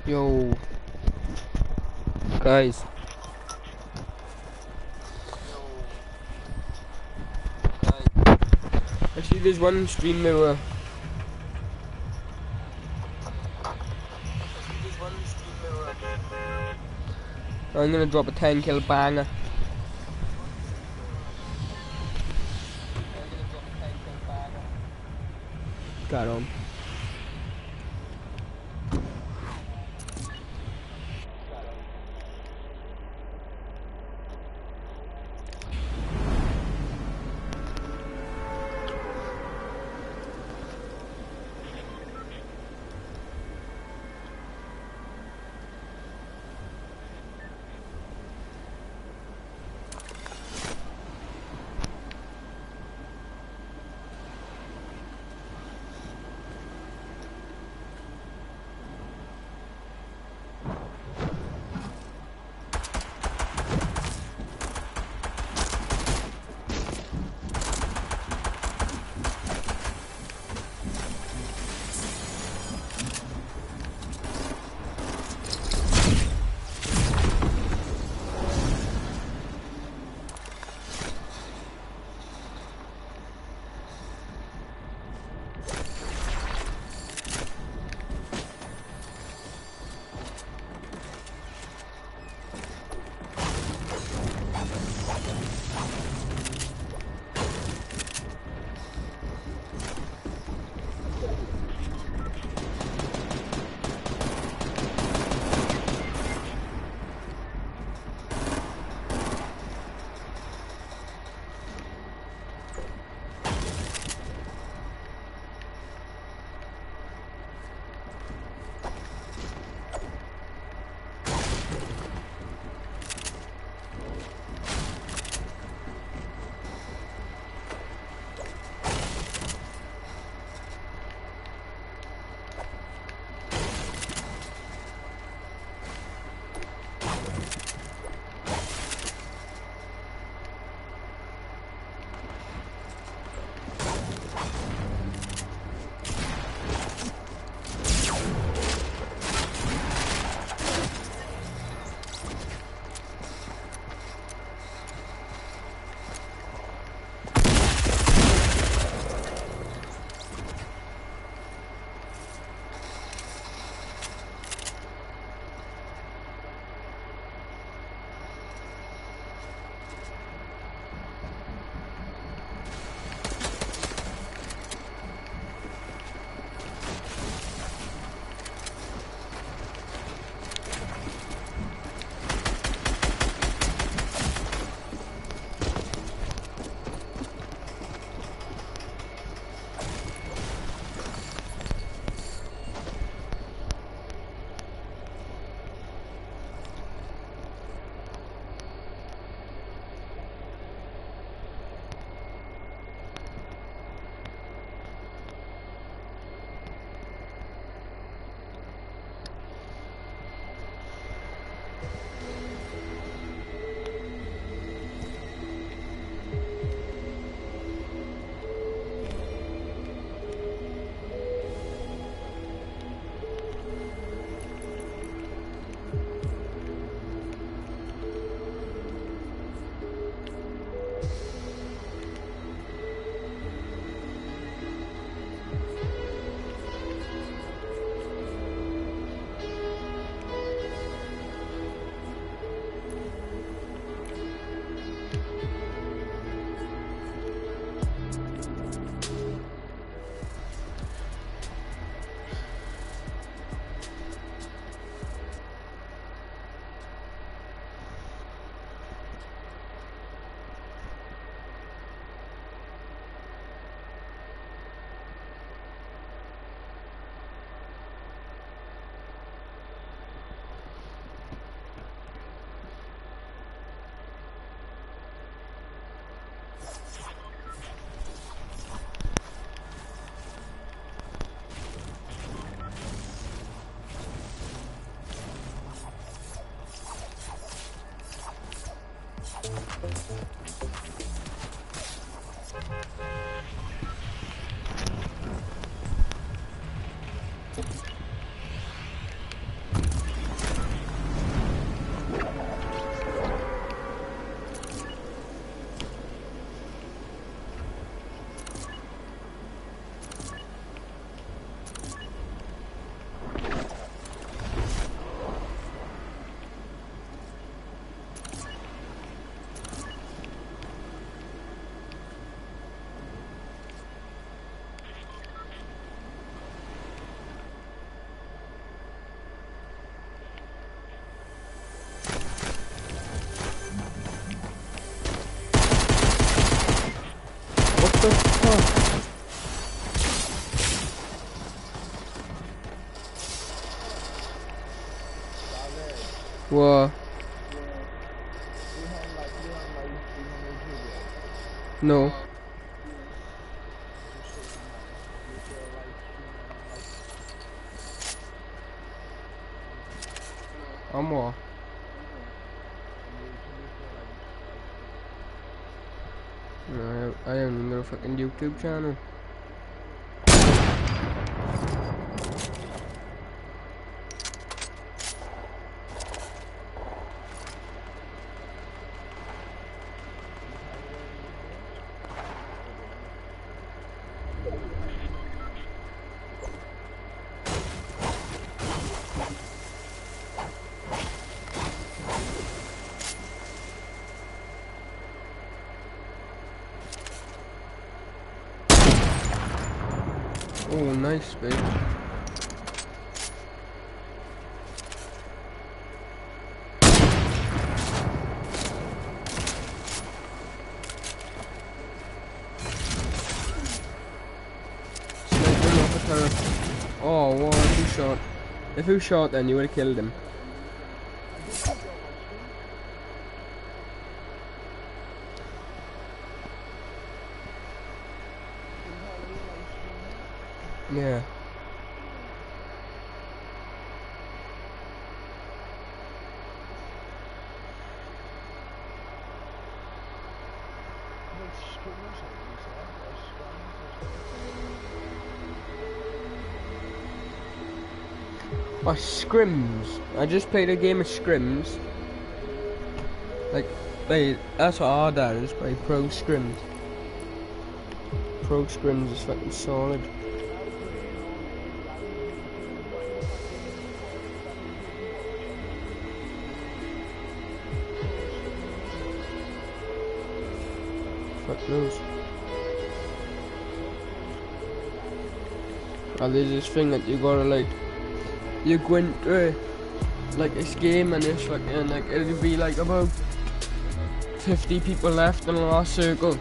Yo, guys. Actually, there's one stream mirror. I'm gonna drop a 10 kill banger. Got him. What? No. I'm what? No, I haven't got a fucking YouTube channel. Oh, nice, babe. Sniping off a turret. Oh, what? Who shot? If you shot, then you would have killed him. Yeah. Oh, scrims. I just played a game of scrims. Like, that's what our dad is, by Pro Scrims. Pro Scrims is fucking solid. Fuck knows. And there's this thing that you gotta like, you go into like this game and it's fucking like, it'll be like about 50 people left in the last circle.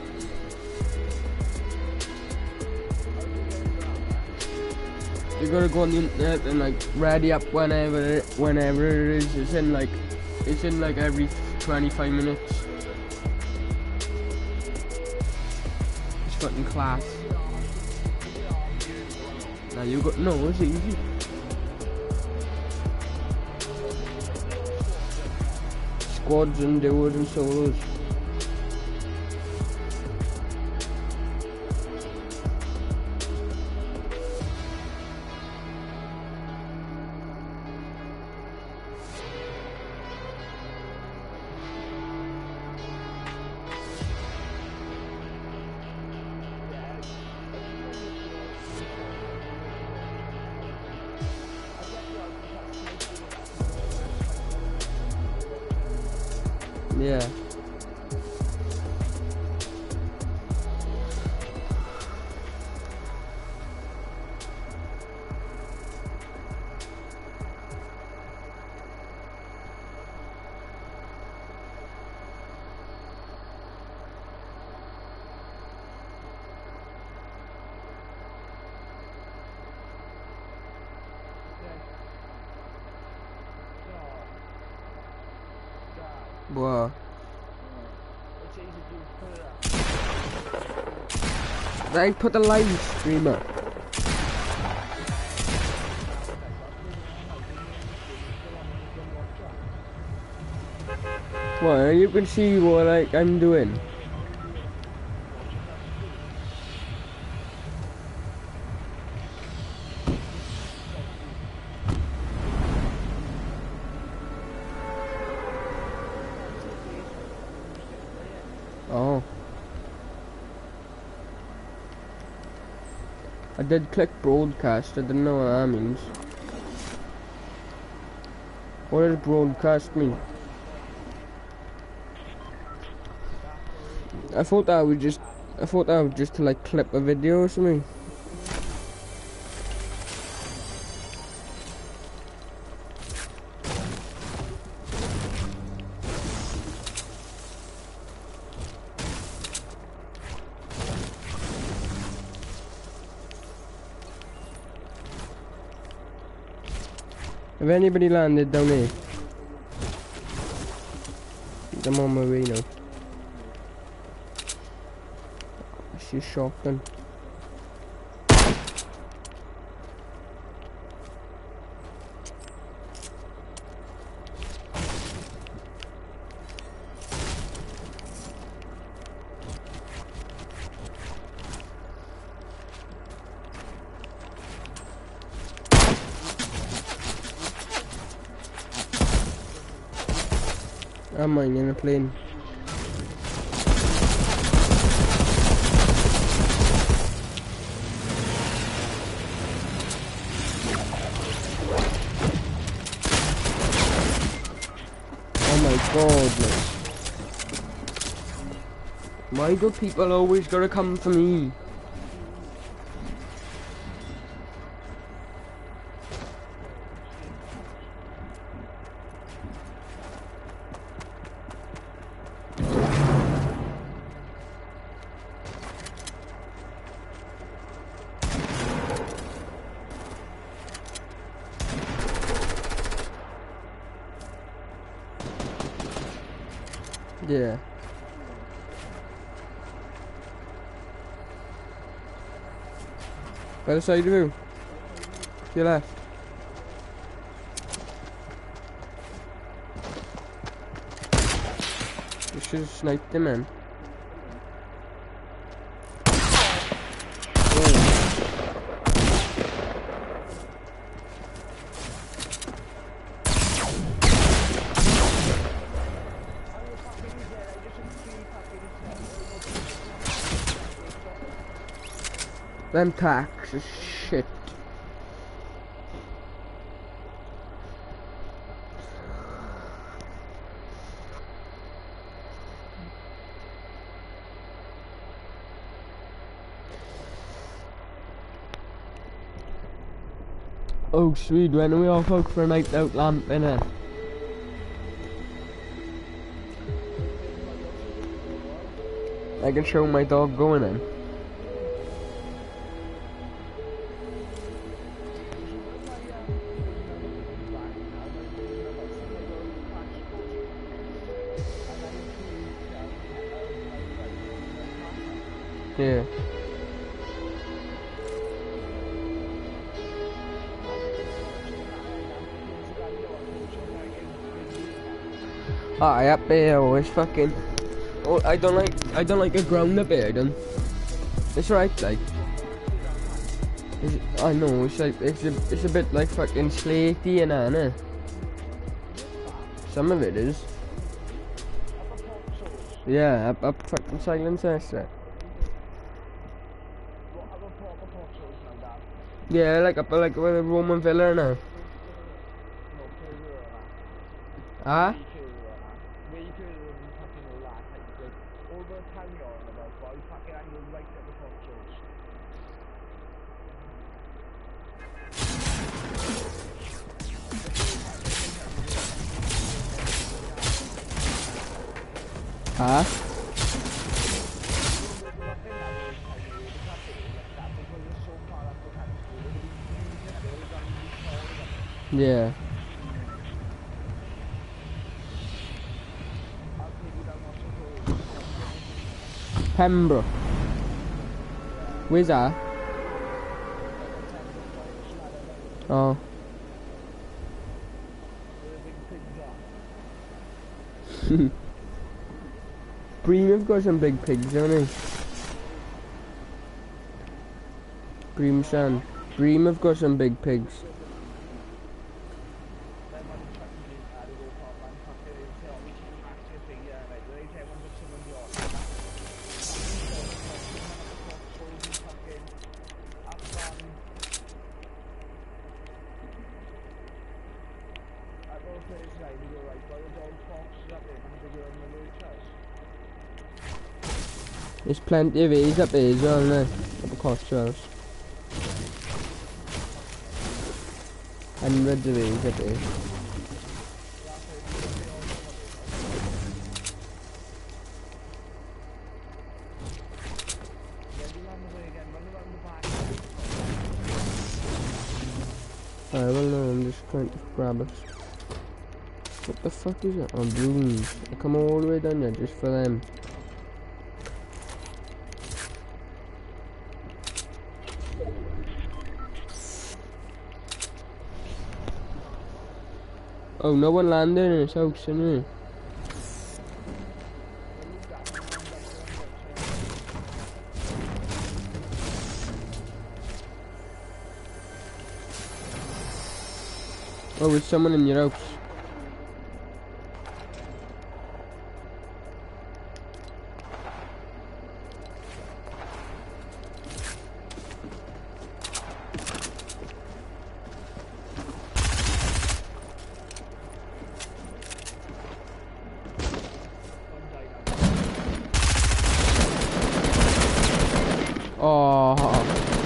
You gotta go on the internet and like ready up whenever it is. It's in like every 25 minutes. It's fucking class. Now you got no, it's easy. Squads and duos and solos. Yeah. Wow. They put the live stream up. Well, you can see what I'm doing. Oh. I did click broadcast, I didn't know what that means. What does broadcast mean? I thought that was just to like clip a video or something. If anybody landed down here, I'm on my way now. She's shotgun. I'm mine in a plane. Oh my god, man. Why do people always gotta come for me? Yeah. By the side of you. To your left. You should have sniped him, man. Them tax is shit. Oh sweet, when are we off out for a night out lamp innit? I can show my dog going in. Yeah. Ah, up there always fucking. Oh, I don't like a ground up here. I don't. It's right, like. I know it's like it's a bit like fucking slaty and that, innit? Some of it is. Yeah, up fucking silence exit. Yeah, like up like where the Roman Villa now. Ah? Huh? Yeah. Pembroke. Where's that? Oh. Bream have got some big pigs, haven't they? Bream have got some big pigs. There's plenty of A's up here as well, isn't there? Up the Cotswolds. Hundreds of A's up here. I don't know, I'm just trying to grab us. What the fuck is that? Oh, balloons. I come all the way down there just for them. Oh, no one landed in his house, anyway. Oh, there's someone in your house. Oh.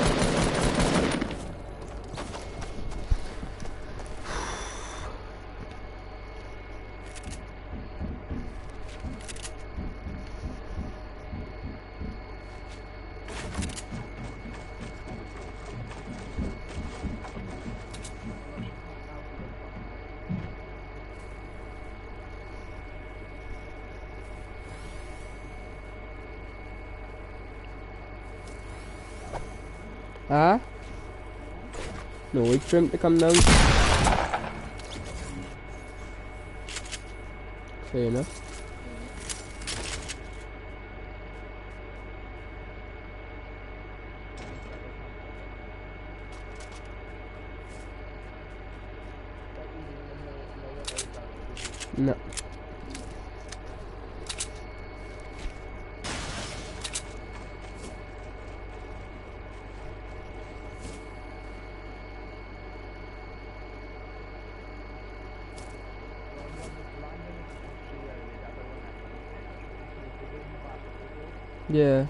Huh? No, wait for him to come down. Fair enough. No. Yeah.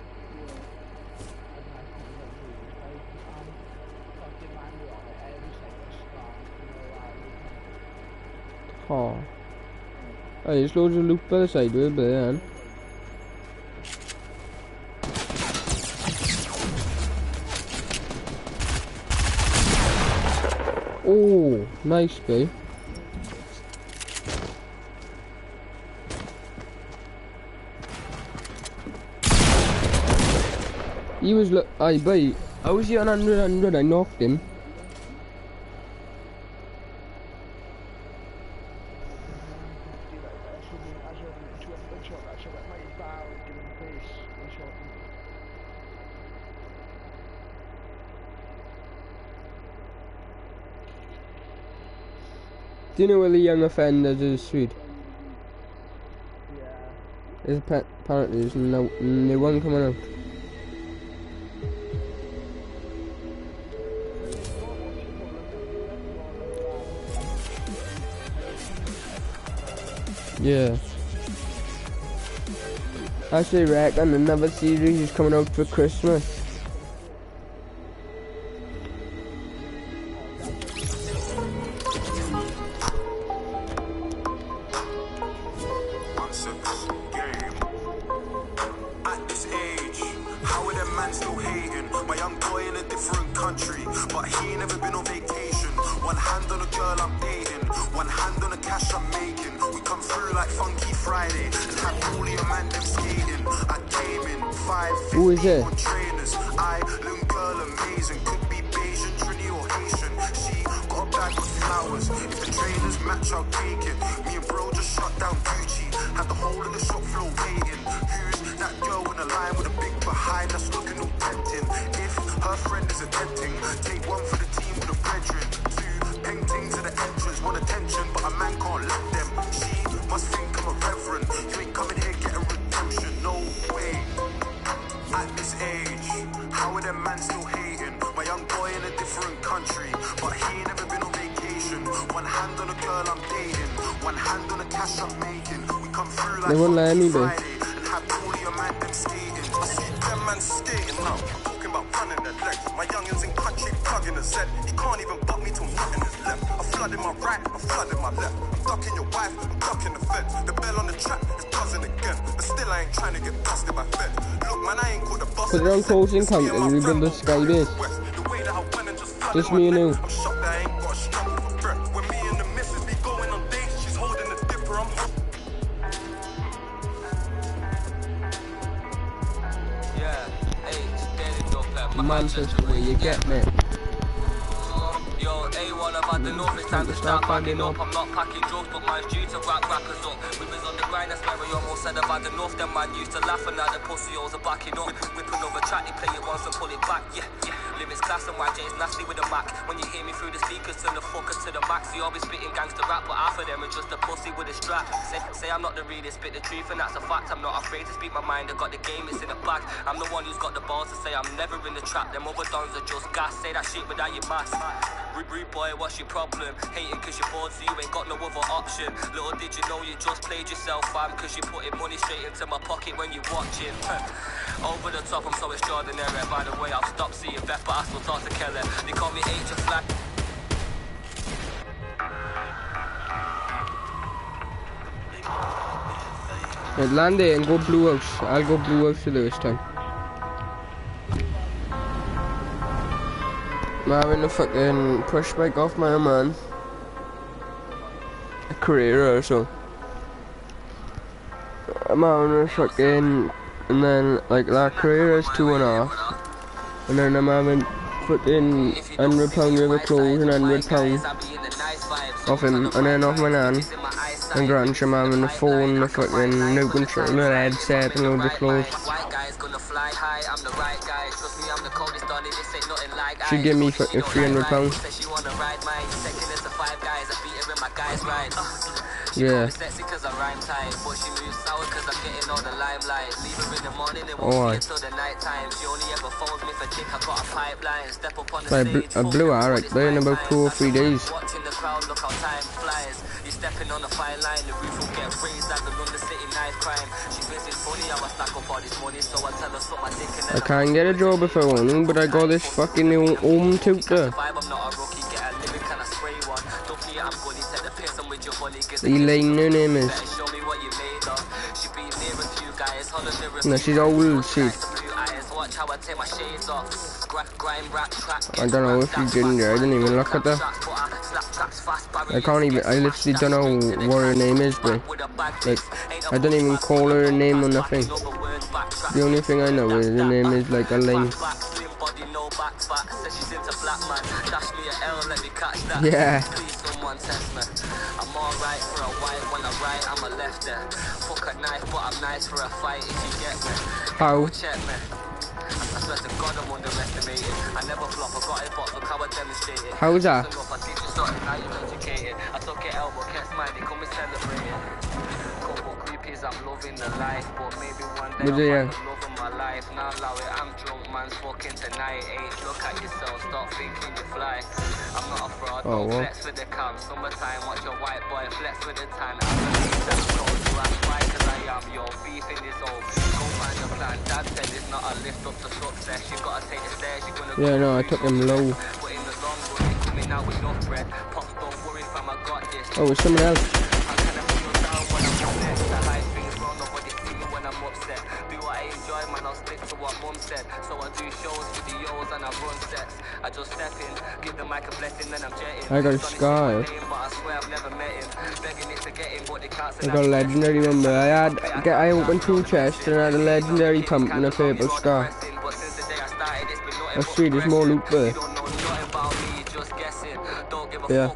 Oh. Oh, there's loads of loot by the side with it, man. Oh, nice, babe. He was I bet. I was here on 100, I knocked him. Do you know where the young offenders is, sweet? Yeah. There's apparently there's no new one coming out. Yeah. I actually reckon another series is coming out for Christmas. Who is it? I, little girl, amazing. Could be Bayesian, Trini or Haitian. She got a bag of flowers. If the trainers match, I'll take it. Me and bro just shut down Gucci. Had the whole of the shop floor waiting. Who's that girl in the line with a big behind that's looking all tempting? If her friend is attempting, take one for the team with a brethren. Two paintings at the entrance, want attention, but a man can't let them. She must think I'm a reverend. You ain't coming here getting redemption, no way. At this age, how are them man still hating? My young boy in a different country, but he ain't never been on vacation. One hand on a girl I'm dating, one hand on the cash I'm making. We come through like Friday and have all of your man them skating. I see them man skating now, talking about running their legs. My youngins in country plugging a Z. He can't even buck me till nothing is left. I flooded my right, I flooded my left. I'm ducking your wife, I'm ducking the fence. The bell on the trap is buzzing again, but still I ain't trying to get busted by fed. Look man, I ain't called a bus. Put it on close encounter, rebuild the sky base. Just me and you. I'm shocked that I ain't got a struggle for Manchester way, you get me? Yo, A1, I've had enough, it's time to start backing up. I'm not packing drugs, but mine's due to wrap rappers up. We was on the grind, that's where I almost said I've had enough. Them man used to laugh and now the pussy holes are backing up. Rip another track, they play it once and pull it back, yeah. Lyrics class and YJ's nasty with a Mac. When you hear me through the speakers, turn the fuckers to the max. You always spitting gangster rap, but half of them are just a pussy with a strap. Say I'm not the realest, spit the truth and that's a fact. I'm not afraid to speak my mind, I got the game, it's in the bag. I'm the one who's got the balls to say I'm never in the trap. Them other dons are just gas, say that shit without your mask. Rude boy, what's your problem? Hating cause you're bored so you ain't got no other option. Little did you know you just played yourself, fam, cause you putting money straight into my pocket when you're watching. Over the top, I'm so extraordinary. By the way, I'll stop seeing Beth, but I still talk to Kelly. They call me H of Flag. Right, land there and go blue house. I'll go blue house for this time. I'm having a fucking push bike off my man. A Carrera or so. I'm having a fucking, and then like that Carrera is 2.5, and then I'm having fucking £100 worth of clothes and £100 off him, and then off my nan. And Grunch, I'm having the phone, the fucking new controller, headset, and loads of clothes. She gave me fucking £300. Yeah. Oh, I blew her right there in about 2 or 3 days. You're stepping on a fine line, the roof will get raised like the London City knife crime. She thinks it's funny how I stack up all this money, so I tell her suck my dick and I can't get a job if I want to, but I got this fucking new home tutor. Elaine, her name is. No, she's old, she. I don't know if you didn't, I didn't even look at her. I can't even, I literally don't know what her name is, but like, I don't even call her a name or nothing. The only thing I know is her name is like Elaine. Yeah. I'm alright for a while, when I write, I'm a lefter. Fuck a knife, but I'm nice for a fight if you get me. How? Check me. I swear to God I'm underestimated. I never flop, I got it, but look how I demonstrated. How was that? I teach you something, now you're educated. I took it out, but kept smiling, come and celebrate it. Couple creepies, I'm loving the life, but maybe one day I'll find the love of my life. Now allow it, I'm drunk, man's fucking tonight. Hey, look at yourself, stop thinking you fly. I'm not a fraud, don't flex with the cam. Summertime, watch your white boy flex with the tan. I'm the lead that's not to ask why, cause I am your beef in this old. Go find your plan, dad said it's not a lift up to success. You gotta take the stairs, you're gonna yeah, no, I took him low. But in the long run, you're coming out with enough bread. Pops, don't worry fam, I got this. Oh, it's someone else. I kinda feel down when I'm upset. The high things wrong, nobody see me when I'm upset. Do what I enjoy, man, I'll stick to what mum said. So I do shows, videos, and I run sets. I just step in, give the mic a blessing, then I'm jetting. I got a scar. I got a legendary number. I opened 2 chests and I had a legendary pump and a purple scar. Let's see, there's more loot there. Yeah.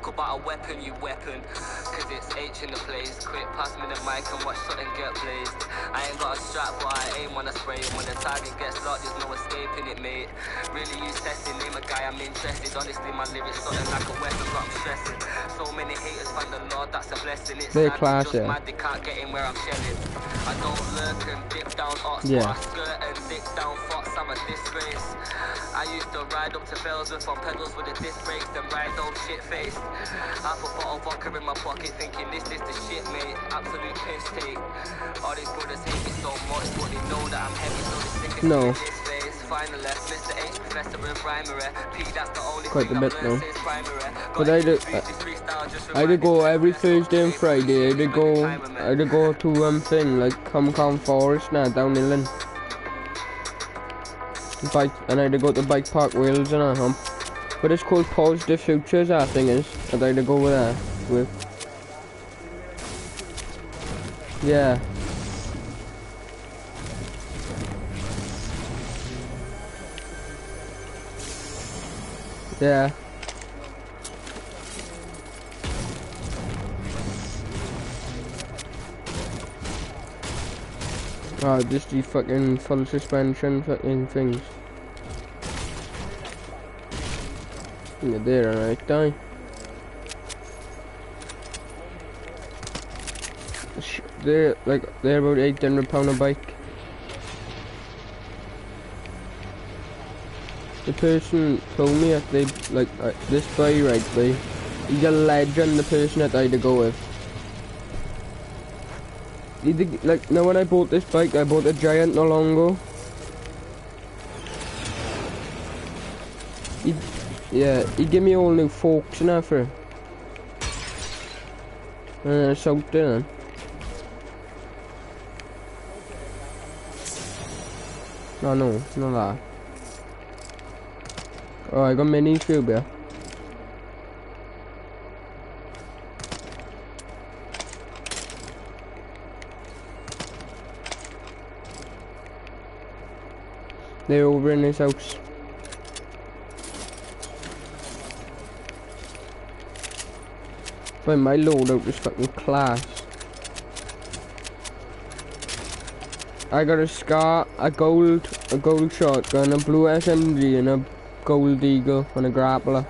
In the place, quick pass me the mic and watch something get blazed. I ain't got a strap, but I aim when I spray. When the target gets locked, there's no escaping it, mate. Really use testing, name a guy I'm interested. Honestly, my lyrics something like a weapon, but I'm stressing. So many haters, thank the Lord, that's a blessing. It's they're class, just mad, they can't get in where I'm shelling. I don't lurk and dip down ox, yeah. I skirt and dick down fox, I'm a disgrace. I used to ride up to Fellsworth on pedals with the disc brakes, then ride home shit-faced. Half a bottle of vodka in my pocket, thinking this is the shit, mate. Absolute piss take. All these brothers hate me so much, but they know that I'm heavy, so they stick it in this face. Finally, Mr. H, Professor in primary. P, that's the only quite thing a bit I've now. learned since primary. But I did go every Thursday and Friday. I did go to thing like Comcom Forest now down in Lynn. Bike, and I had to go to Bike Park Wales and that. But it's called Positive Futures, that thing is. And I had to go with that. Yeah. Yeah. Oh, just the fucking full suspension fucking things. You're there, alright, die. They're about £800 a bike. The person told me that they this guy, right? He's a legend. The person that I had to go with. He did, now when I bought this bike, I bought a Giant not long ago. He gave me all new forks and that for it. And I soaked it in. No, it's not that. Oh, I got mini tube here. They're over in this house. But my loadout is fucking class. I got a Scar, a gold shotgun, a blue SMG, and a gold eagle, and a grappler.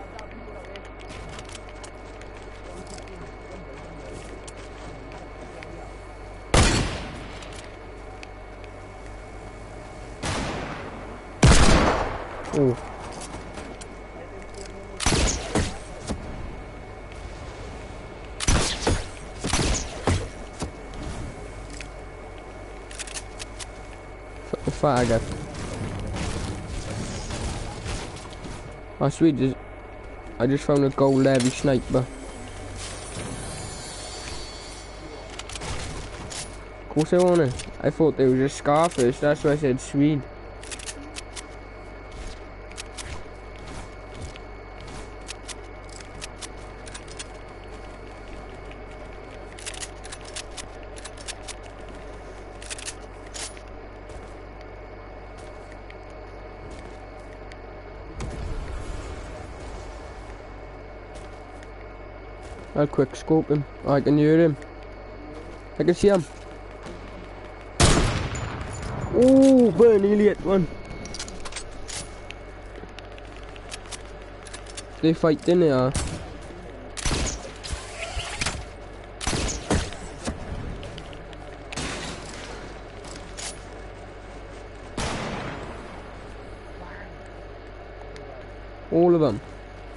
Oh. Faggot. Oh sweet, I just found a gold heavy sniper. Of course I want it. I thought they were just Scar first, that's why I said Swede. I'll quick scope him. Oh, I can hear him. I can see him. Oh, but nearly hit one. They fighting there. All of them.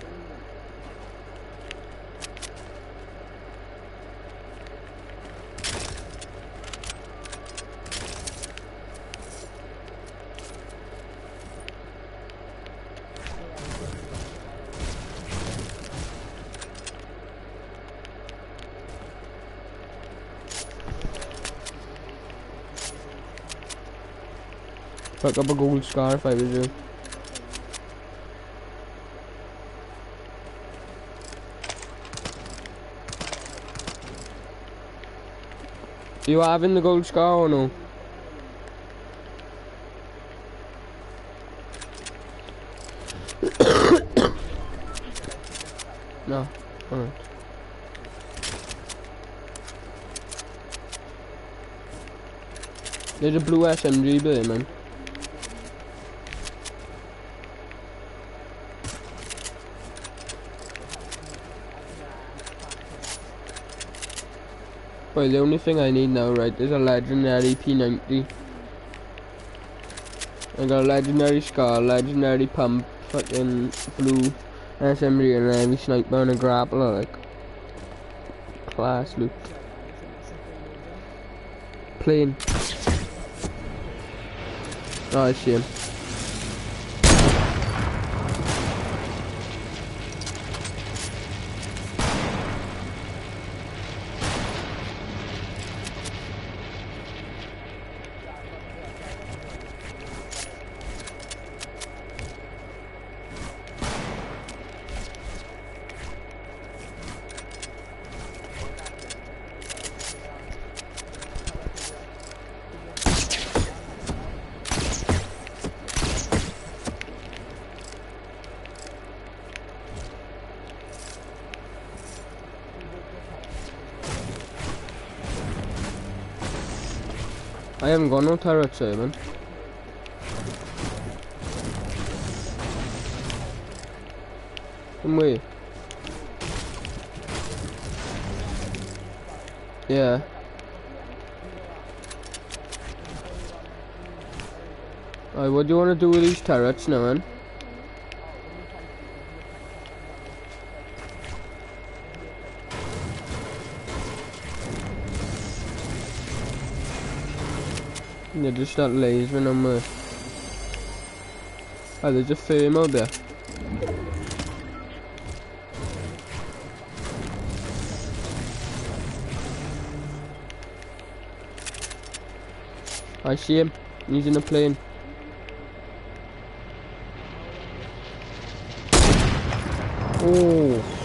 Pick up a gold Scar if I was you. You having the gold Scar or no? No. Alright. There's a blue SMG there, man. Well, the only thing I need now, right, is a legendary P90. I got a legendary Scar, legendary pump, fucking blue SMG, and a heavy sniper and a grappler, like. Class loot. Plane. Oh, I see him. I haven't got no turret, Simon. Come way. Yeah. Alright, what do you want to do with these turrets now, man? They just start lasering on me. Oh, there's a firm out there. I see him. He's in a plane. Oh.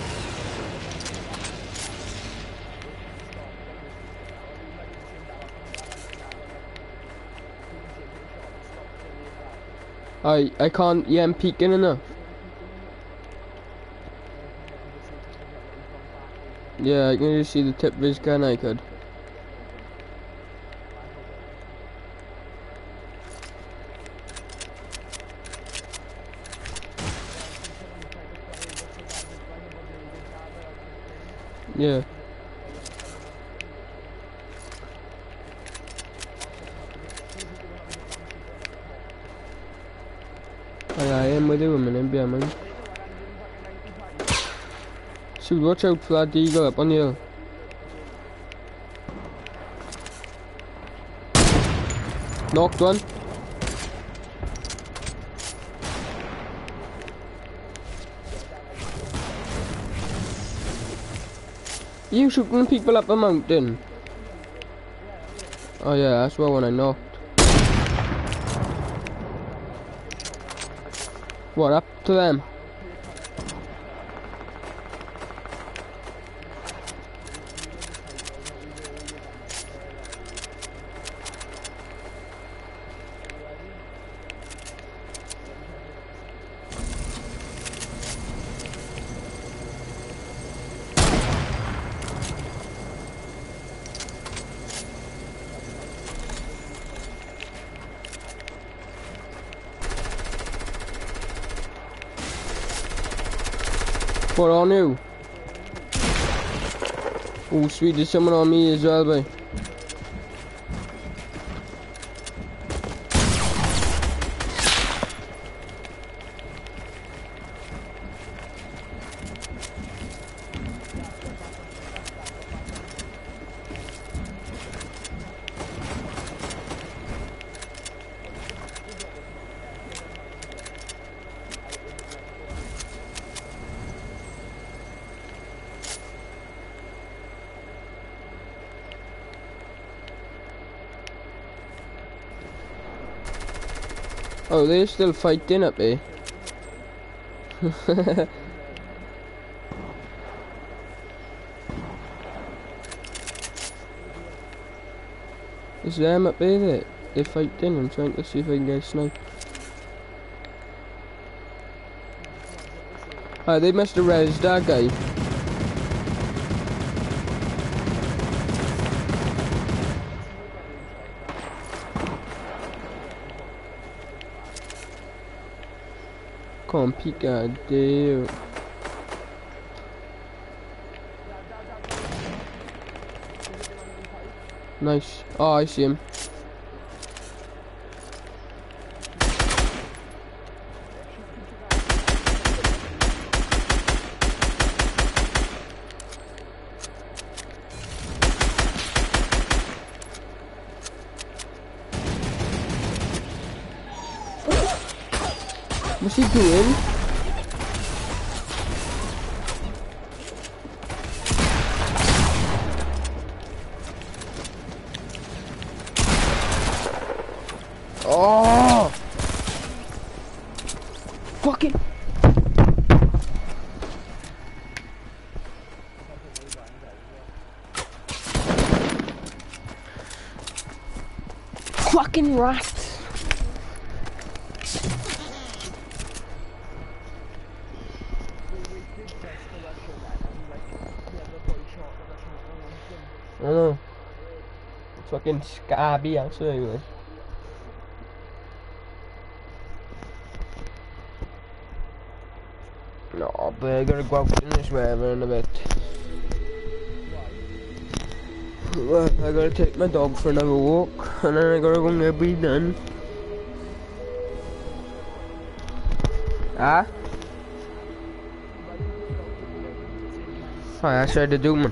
I can't, yeah, I'm peeking enough. Yeah, I can just see the tip of his gun, I could. Yeah. I am with you a minute, yeah, man. So watch out for that eagle up on the hill. Knocked one. You shooting people up a mountain? Oh yeah, that's what one I knocked. What, up to them? What on you? Oh sweet, there's someone on me as well, boy. Oh, they're still fighting up there. It's them up there that they're fighting. I'm trying to see if I can get a snipe. Oh, they must have rezzed that guy. Can't peek at there. Nice. Oh, I see him. What's he doing? Oh! Fucking! Fucking rat! I know. fucking scabby actually anyway. No, but I gotta go out in this weather in a bit. Well, I gotta take my dog for another walk, and then I gotta go and get beat done. Ah? I tried to do, man.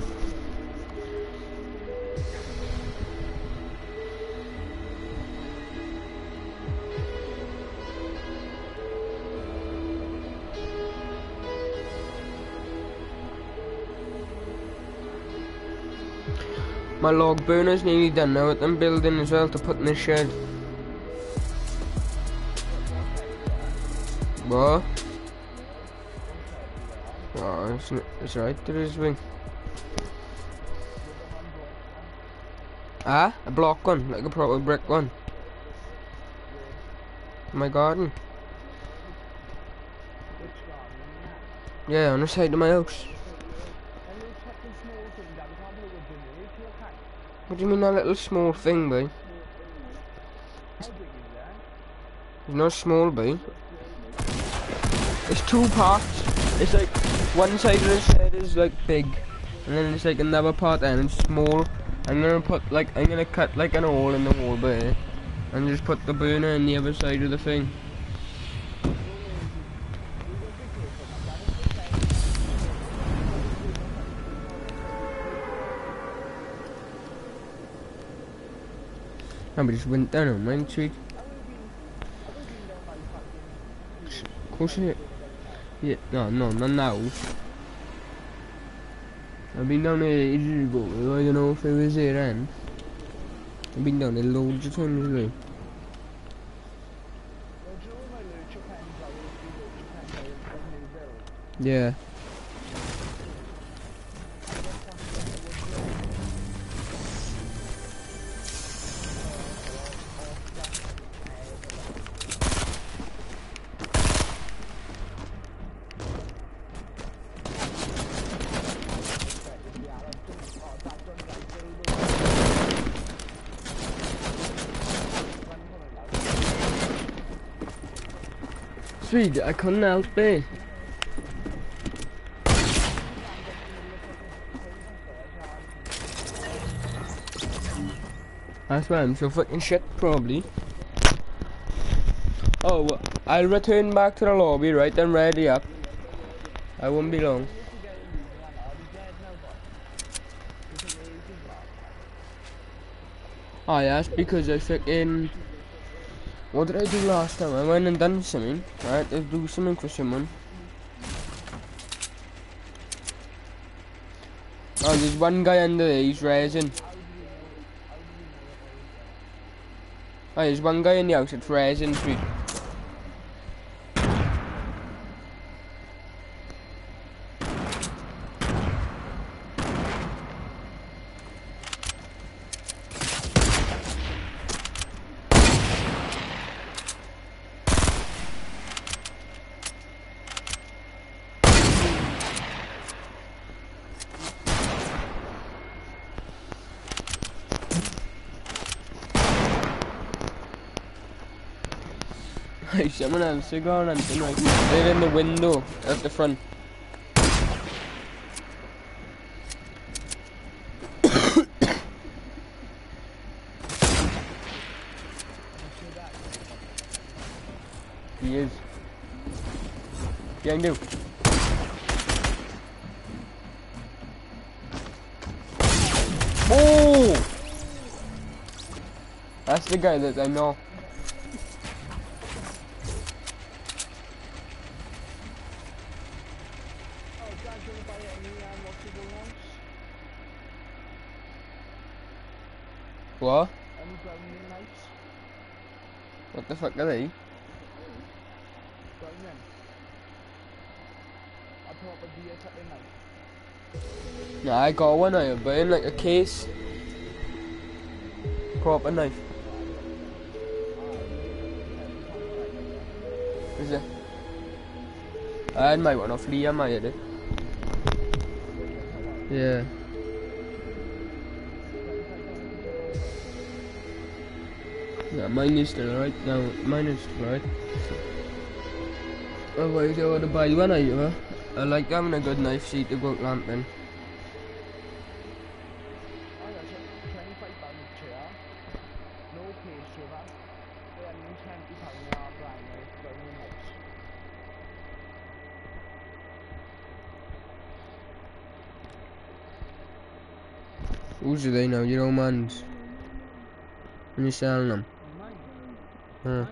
My log burner's nearly done now at them building as well to put in the shed. What? Oh, it's right, there is wing. Ah? A block one, like a proper brick one. In my garden. Yeah, on the side of my house. What do you mean a little small thing, boy? It's not small, boy. It's two parts. It's like one side of the shed is like big, and then it's like another part and it's small. I'm gonna cut like an hole in the wall, boy, and just put the burner in the other side of the thing. No, but it's winter now, man, sweet. Of course it. Yeah, no, not now. I've been down there ages ago, I don't know if it was there then. I've been down there loads of times, like. Yeah. Sweet, I couldn't help it. That's why I'm so fucking shit, probably. Oh, well, I'll return back to the lobby, right, then ready up. I won't be long. Oh yeah, that's because I fucking... What did I do last time? I went and done something. I had to do something for someone. Oh, there's one guy under there, he's raising. Oh, there's one guy in the house, it's raising street. Someone else is going on tonight. They're in the window at the front. He is. Behind you. Oh! That's the guy that I know. What? What the fuck are they? Nah, I got one out, but in like a case. Proper knife. Is it? I had my one off Liam, I had it. Yeah. Yeah, mine is still right now. Mine is still right. Otherwise, I would to buy one either. I like having a good knife sheet to go glamping. Who's they now? Your own man's. And you're selling them. Huh.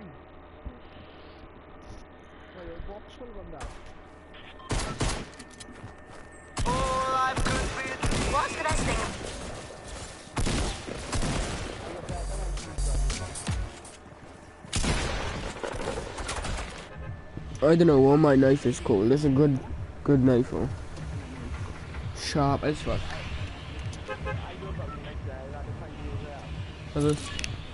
What's the best thing? I don't know what my knife is called. It's a good knife. Oh. Sharp as fuck. Others.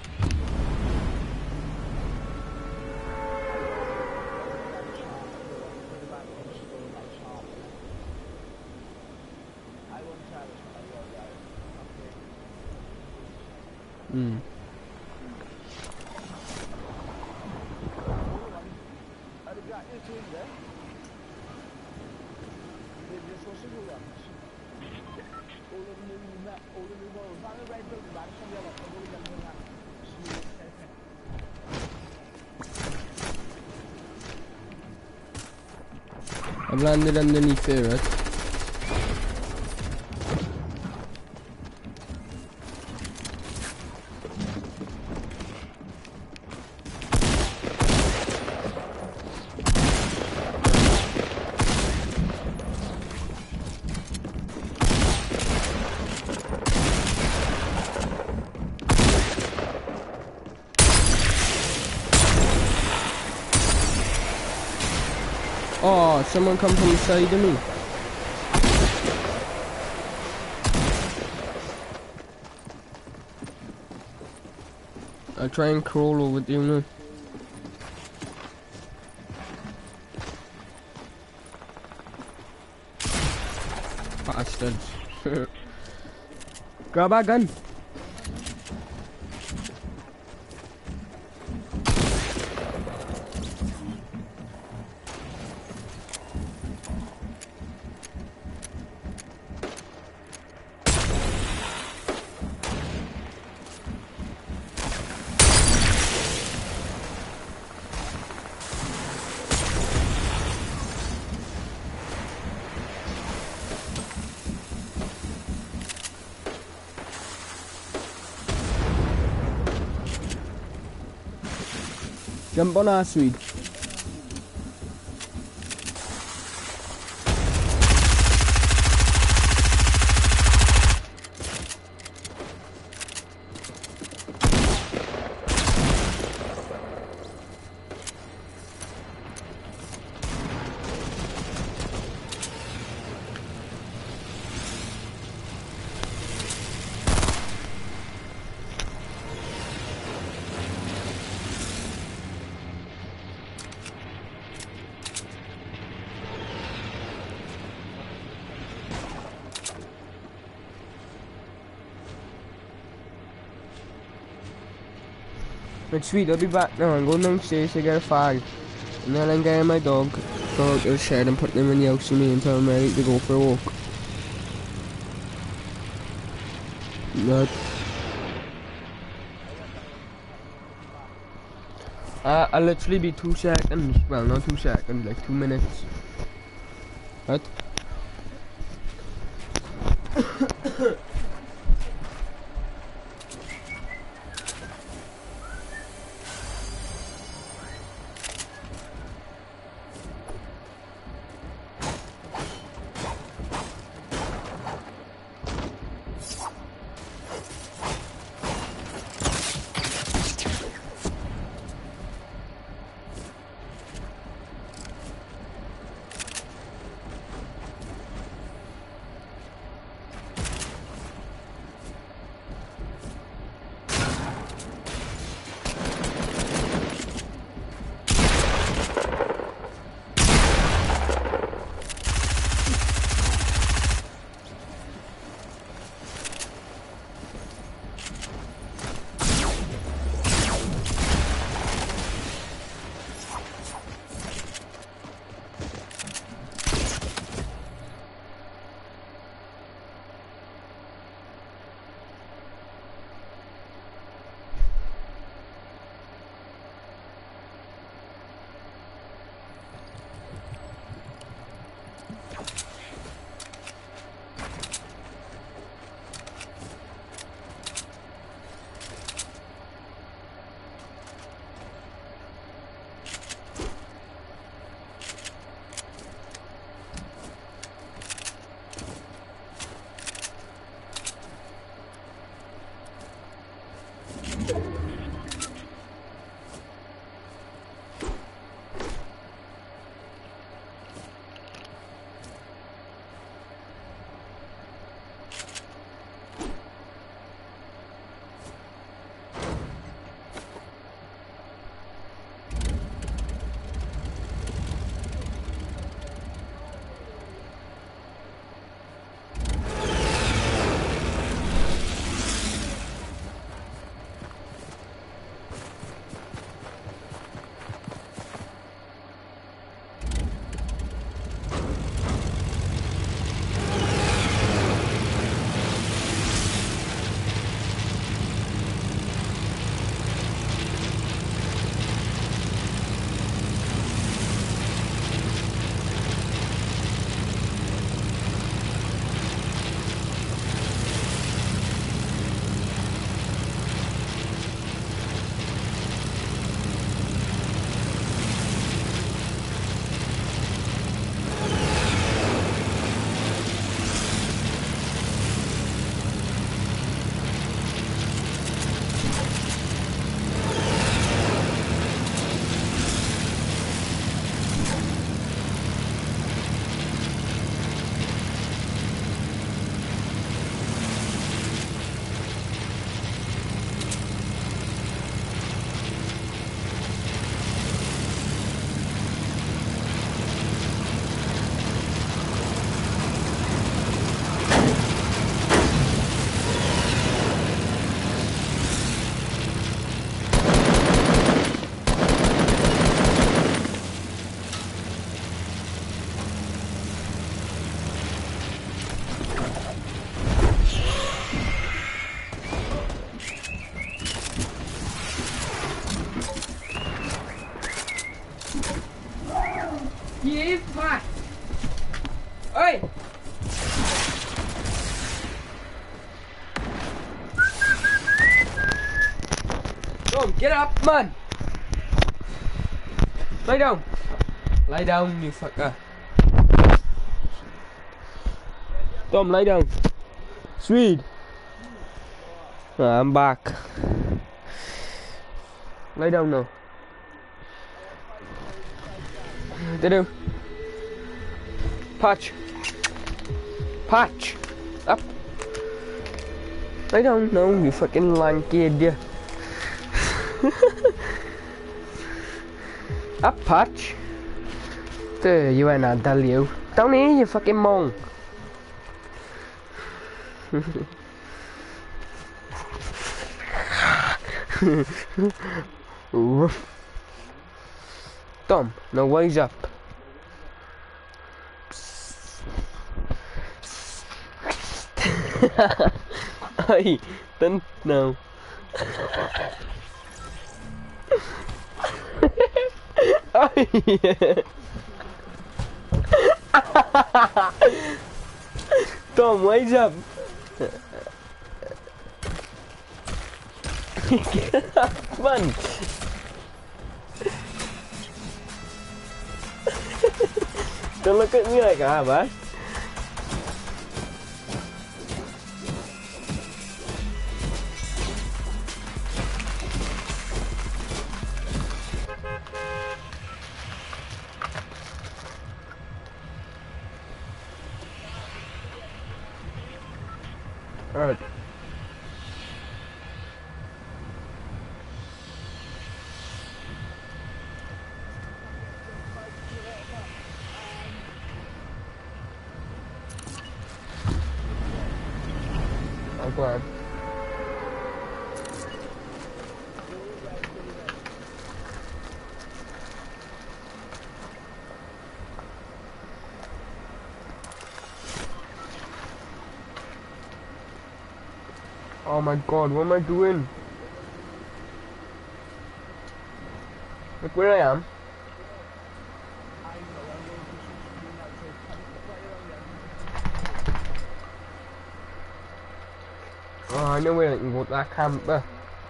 I've landed underneath here, right? Oh, someone come from the side of me. I'll try and crawl over to you now. Bastards. Grab our gun. Jump on our Swede. But sweet, I'll be back now. I'm going downstairs to get a fag. And then I'm getting my dog, go out to the shed and put them in the house with me until I'm ready to go for a walk. Right. I'll literally be 2 seconds. Well, not 2 seconds, like 2 minutes. Right? Give back. Oi! Tom, get up, man! Lie down! Lie down, you fucker. Tom, lie down. Swede! I'm back. Lie down now. Do. Patch. Patch. Up. Lie down now, you fucking lanky idiot. Up, Patch. There, you ain't I'll tell you. Down here, you fucking mong. Tom, now wise up. Hey, don't know. Tom, wise up. Get up, man. Don't look at me like that, man. Alright. I'm glad. Oh my god, what am I doing? Look where I am. Oh, I know where I can go to that camper.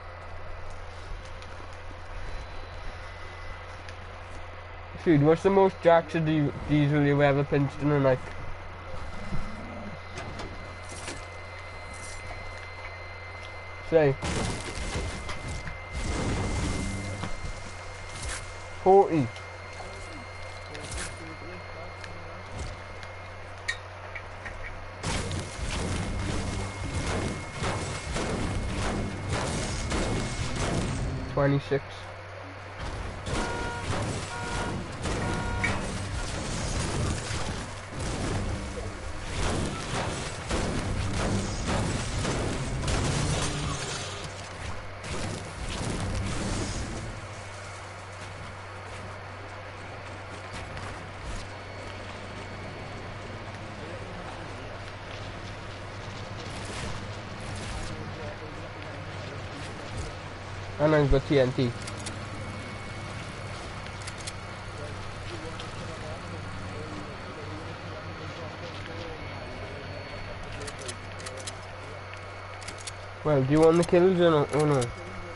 Dude, what's the most jacks of diesel you ever pinched in a night? Say 40. $26. And I've got TNT. Well, do you want the kills or no? Oh no.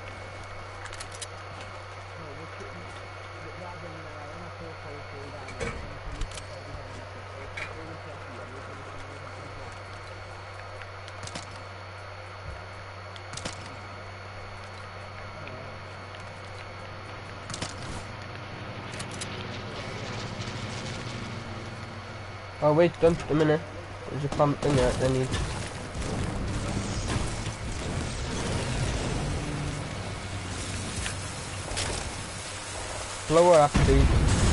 Oh wait, don't a minute. There's a pump in there that I need. Blow her up, dude.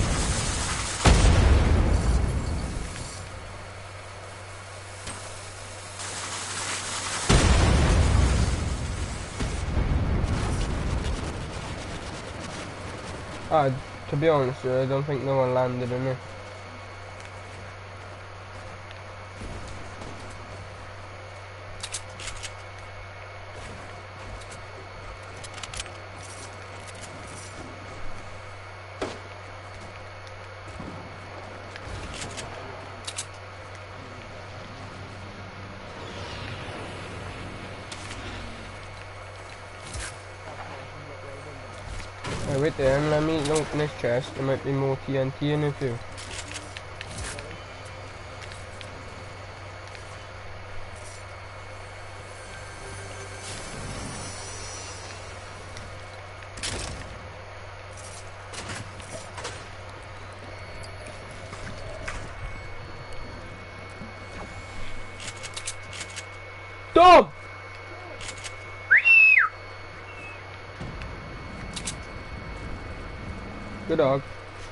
To be honest, I don't think no one landed in it. wait there and let me open this chest. There might be more TNT in it too. Dog! Good dog.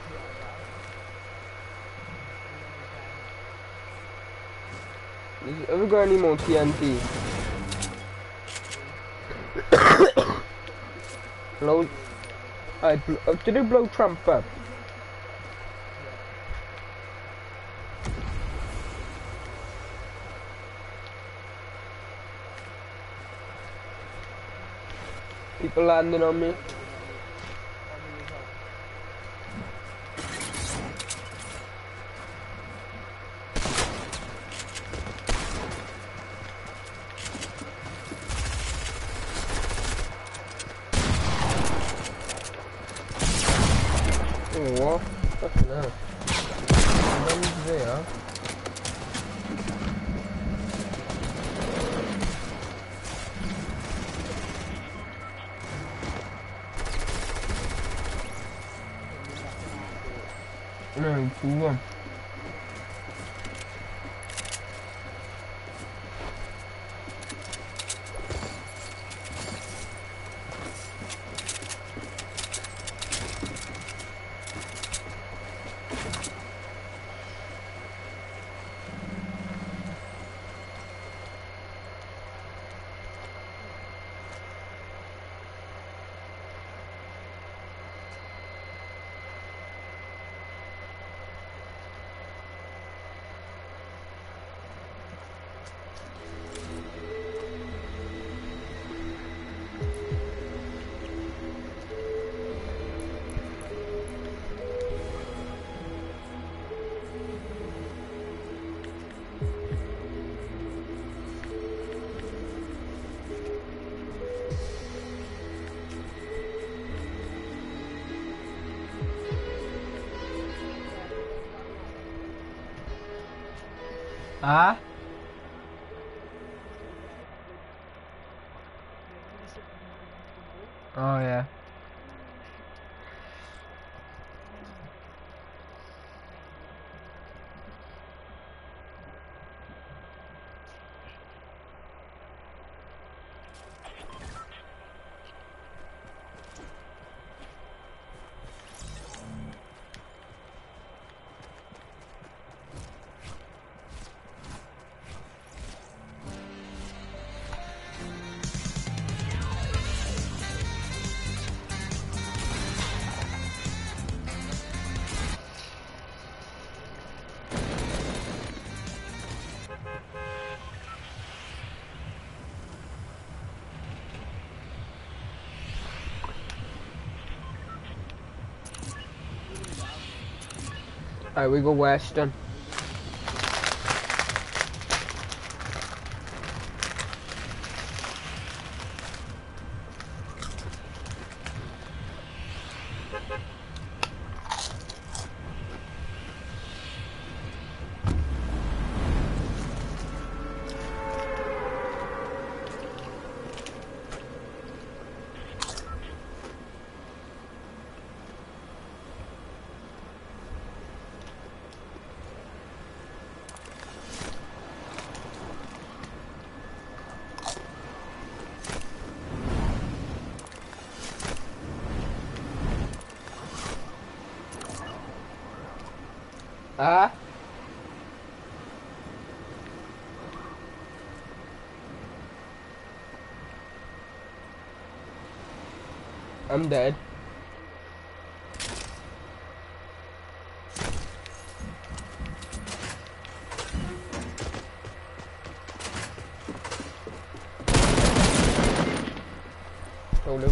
Have we got any more TNT? Blow. Did it blow Trump up? People landing on me. Oh, fucking hell. One's there. No, cool. Ah? Oh yeah. Alright, we go western. Ah? I'm dead. Oh no.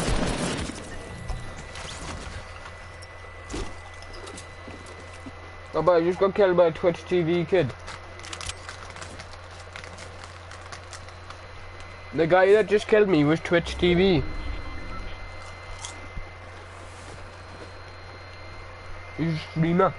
Oh, but I just got killed by a Twitch TV kid. The guy that just killed me was Twitch TV. You streamer.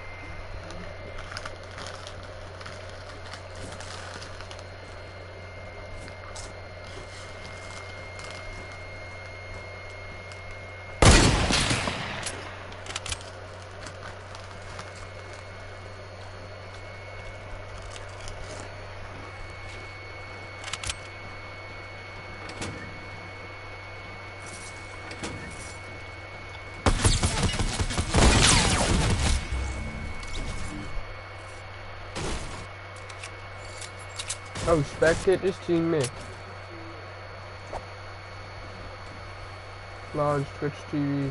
Oh, spectators teammate. Large Twitch TV.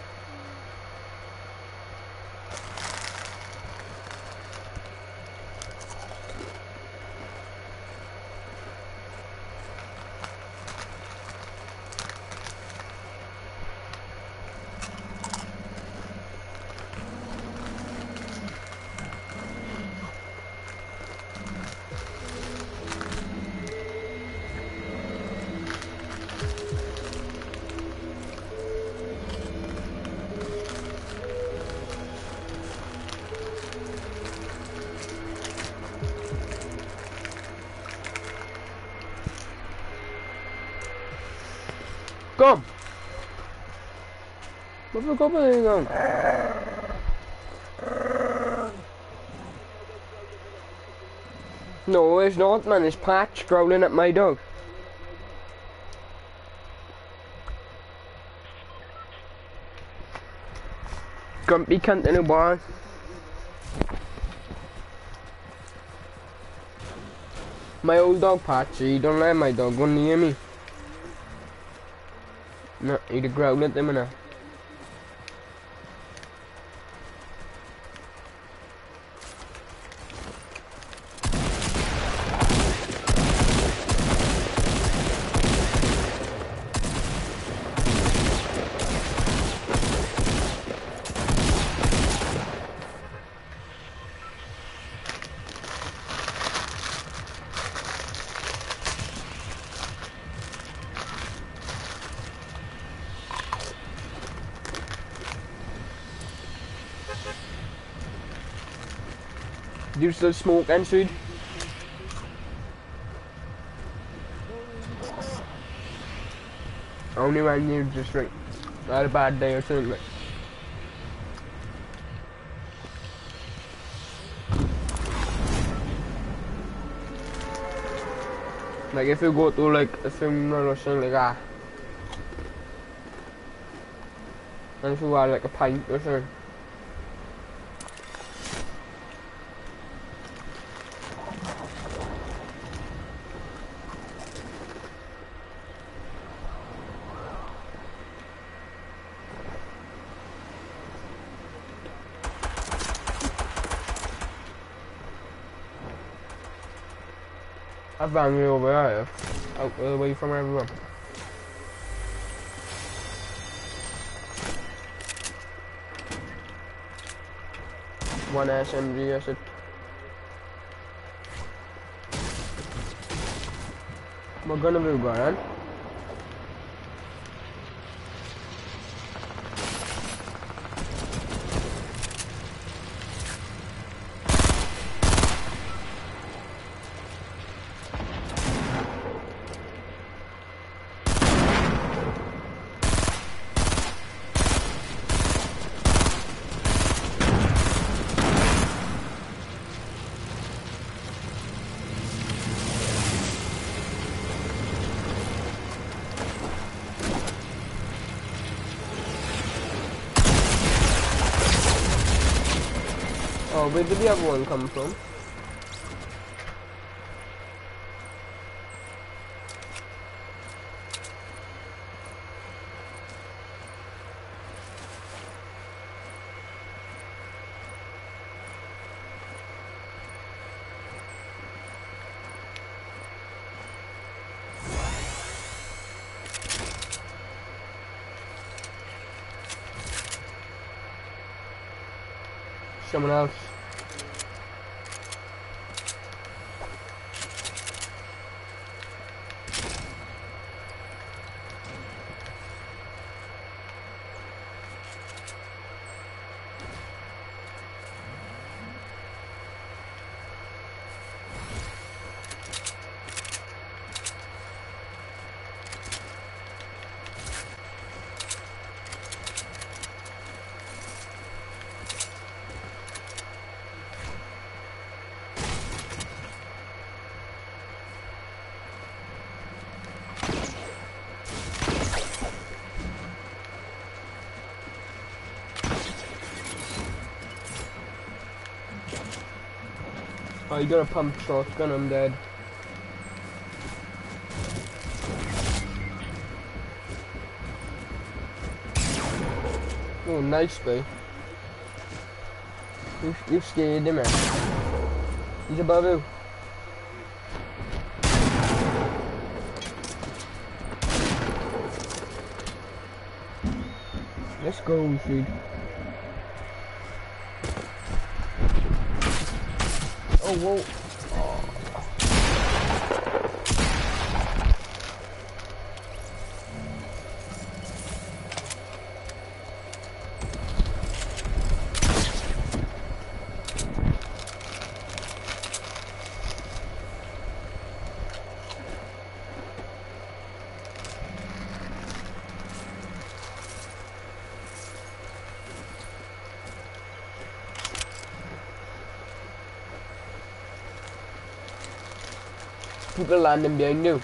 Kom! Wat voor kop ben je dan? No, it's not, man. It's Patch growling at my dog. Grumpy cunt in a bar. My old dog Patchy, don't let my dog go near me. No, he'd growl at them and Do you still smoke and food? Only when you just like had a bad day or something. Like if you go to like a funeral or something like that. And if you had like a pint or something. I've found me over there, out away from everyone. One SMG, I said. What gun have you got, man? Oh, where did the other one come from? Someone else. Oh, you got a pump shotgun, I'm dead. Oh, nice, boy. You scared him, man. He's above you. Let's go, dude. Oh, whoa. People landing behind you.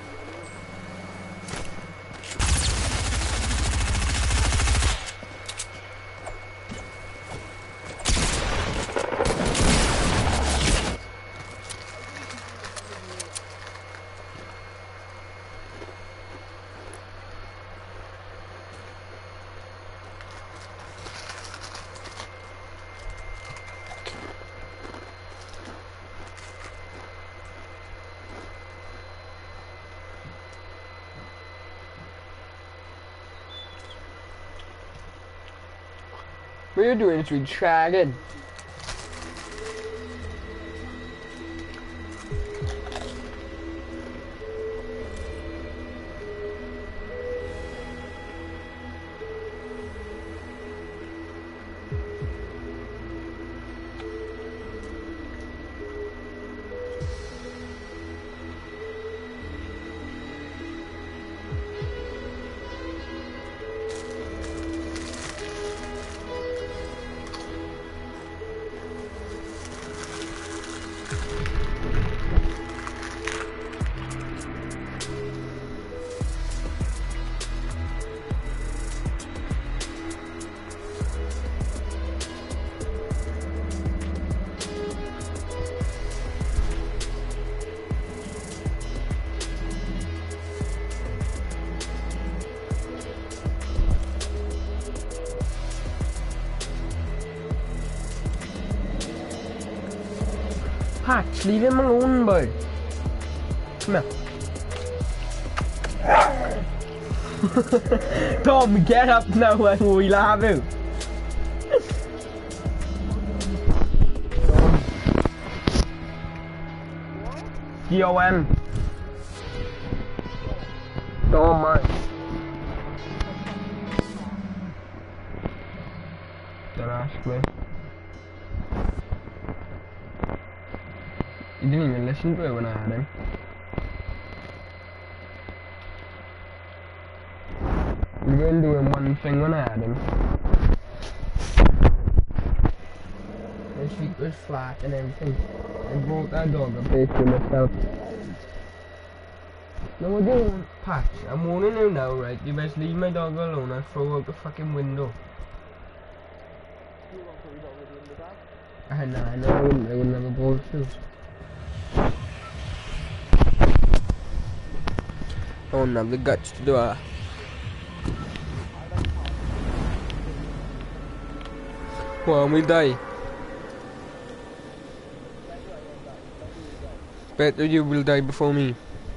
What are you doing, sweet dragon? Patch, leave him alone, boy. Come here. Tom, get up now and we'll have you. Tom. Tom, man. Don't ask me. You didn't even listen to it when I had him. You weren't doing one thing when I had him. His feet was flat and everything. I brought that dog up there to myself. No, I don't, Patch. I'm warning you now, right? You best leave my dog alone. I'll throw out the fucking window. You want to throw your dog out the window, Dad? Nah, no, I wouldn't have a ball to. I don't have the guts to do that. Well, we die. Better you will die before me.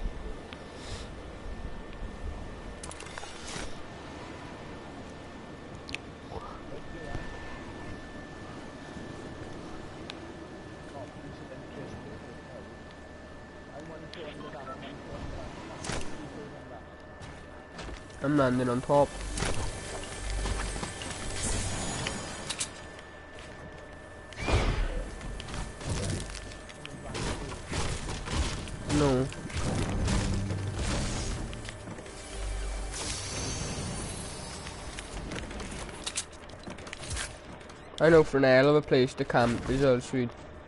I'm landing on top. No. I know for an hell of a place to camp is all sweet.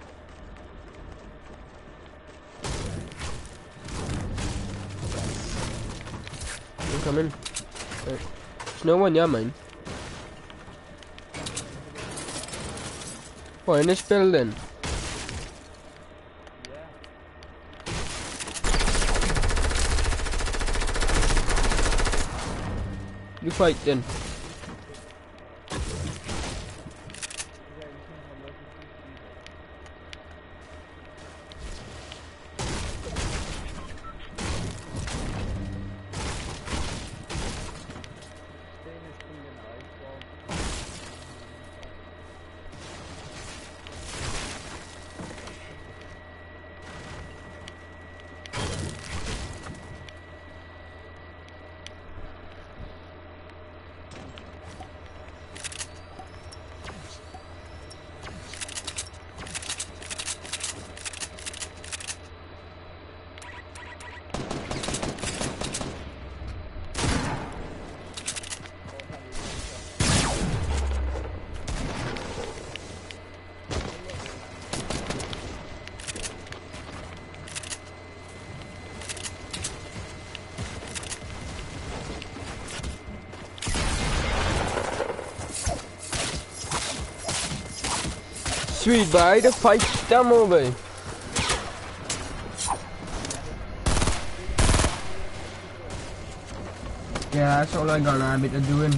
I'm coming. Right. There's no one, yeah, mine. What, in this building? You fighting? Sweet boy, the fight's done over. Yeah, that's all I got a bit of doing.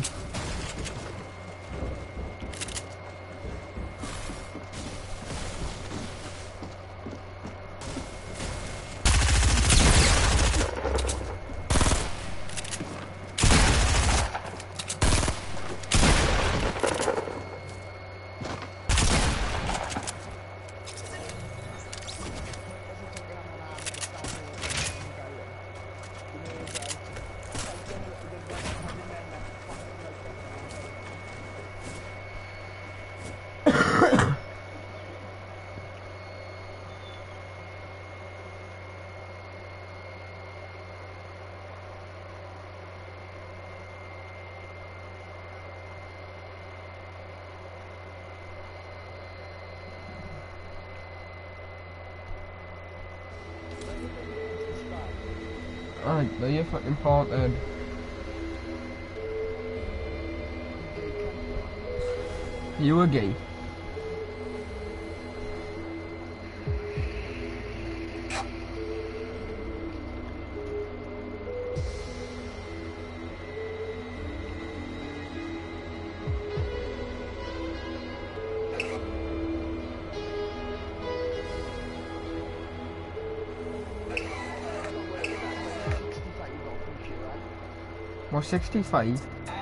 Alright, there you fucking farted. You were gay. What, 65?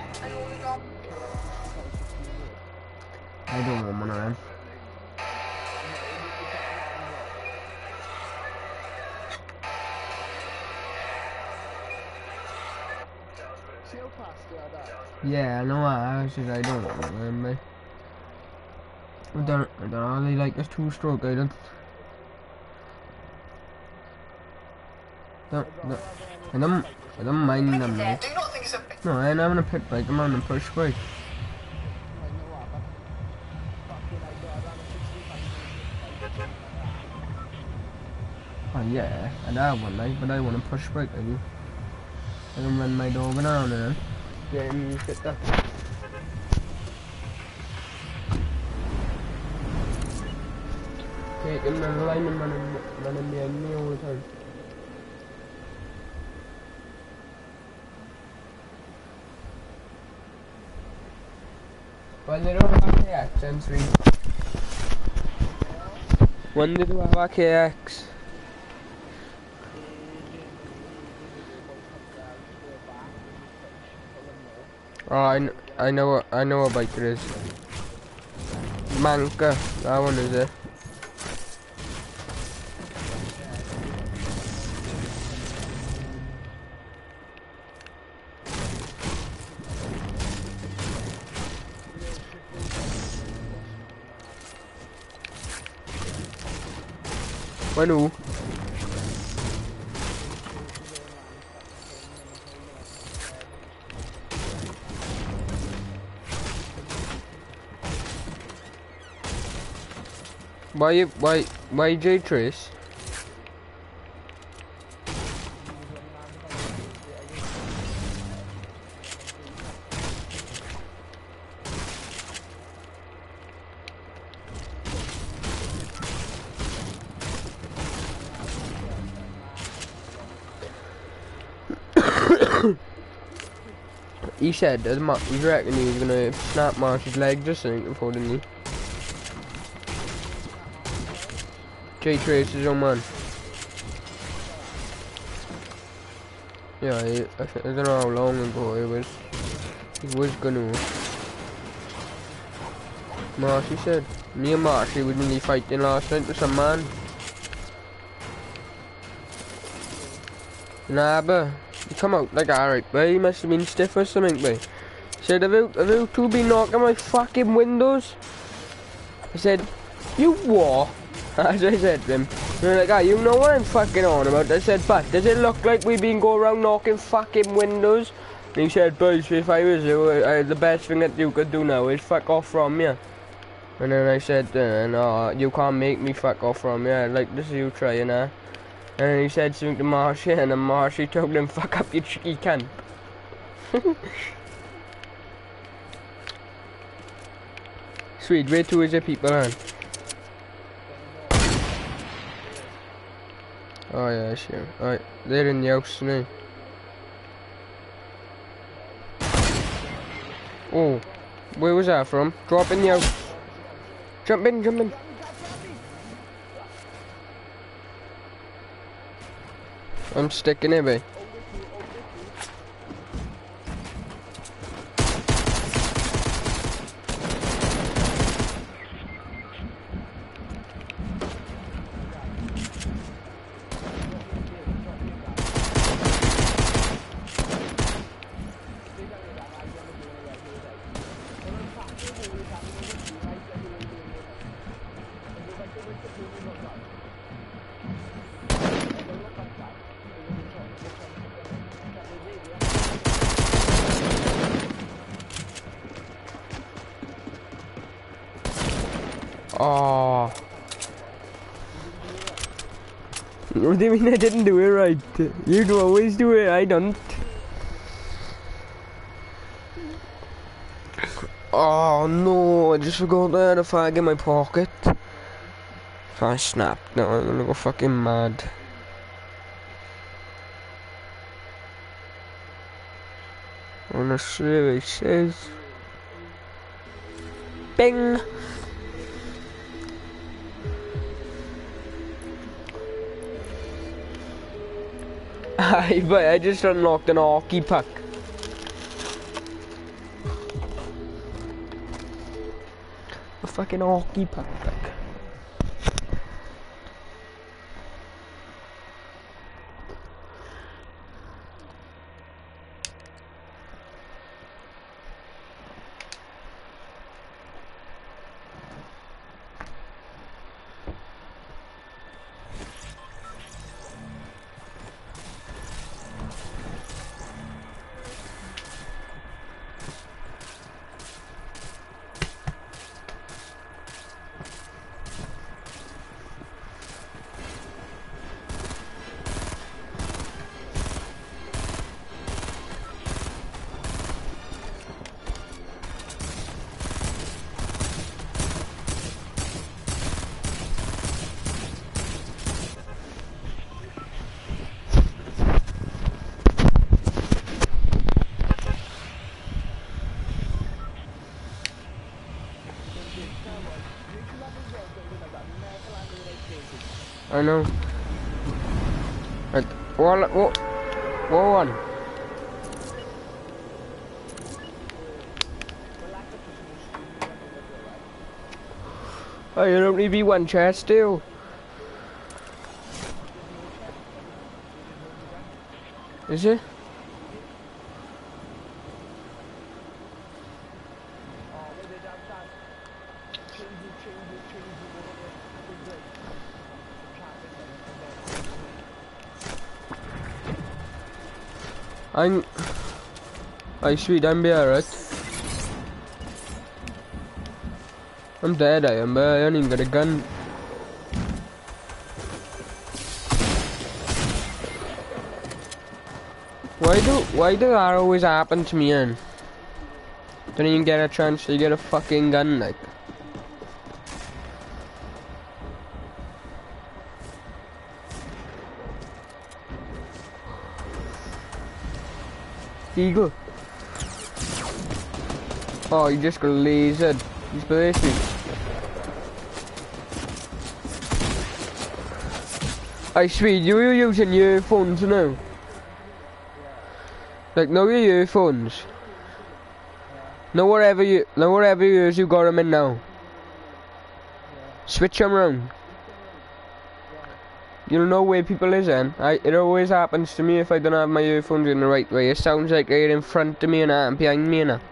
I don't want one of them. Yeah, I know I said I don't want one of them, mate. I don't know, they like this two-stroke, I don't mind them, mate. No, I ain't having a pit bike, I'm having a push bike. Oh yeah, I'd have one, like, but I want a push bike, I do. I can run my dog around in it. Yeah, you sit there. Taking the line and running behind me all the time. Well, they don't have KX, M3. When did you have a KX? Oh, I know what bike it is. Manka, that one is it. When who? Why J Trace? he said that he reckoned he was gonna snap Marsh's legs or something before, didn't he? J-Trace is your man. Yeah, I don't know how long ago he was gonna. Marshy said, me and Marshy were nearly fighting last night with some man. Nah, but he come out like alright, but he must have been stiff or something, but said, have you two been knocking my fucking windows? I said, you what? As I said to him, they're like, ah, you know what I'm fucking on about. I said, but does it look like we've been going around knocking fucking windows? And he said, boys, if I was you, the best thing that you could do now is fuck off from you. And then I said, no, you can't make me fuck off from you, like this is you trying, And then he said something to Marshy, and then Marshy told him, fuck up, you cheeky cunt. Sweet, where to is the people, on? Oh yeah, sure. Alright, they're in the house now. Oh, where was that from? Drop in the house. Jump in, jump in. I'm sticking it, babe. Oh. What do you mean I didn't do it right? You do always do it, I don't. Oh no, I just forgot that a fag in my pocket. If I snapped, now I'm gonna go fucking mad. On the survey says bing. But I just unlocked an hockey puck. A fucking hockey puck. I know. Right. What one? Oh, you don't need to be one chat still. Is it? Sweet, I'm there, right? I'm dead, I am, but I don't even got a gun. Why do that always happen to me, and don't even get a chance to get a fucking gun, like. Eagle. Oh, you just got lasered. He's basic. I swear, you were using earphones now. Like, no your earphones. No whatever ears you got them in now. Switch them around. You'll know where people is in. It always happens to me if I don't have my earphones in the right way. It sounds like they're in front of me and behind me and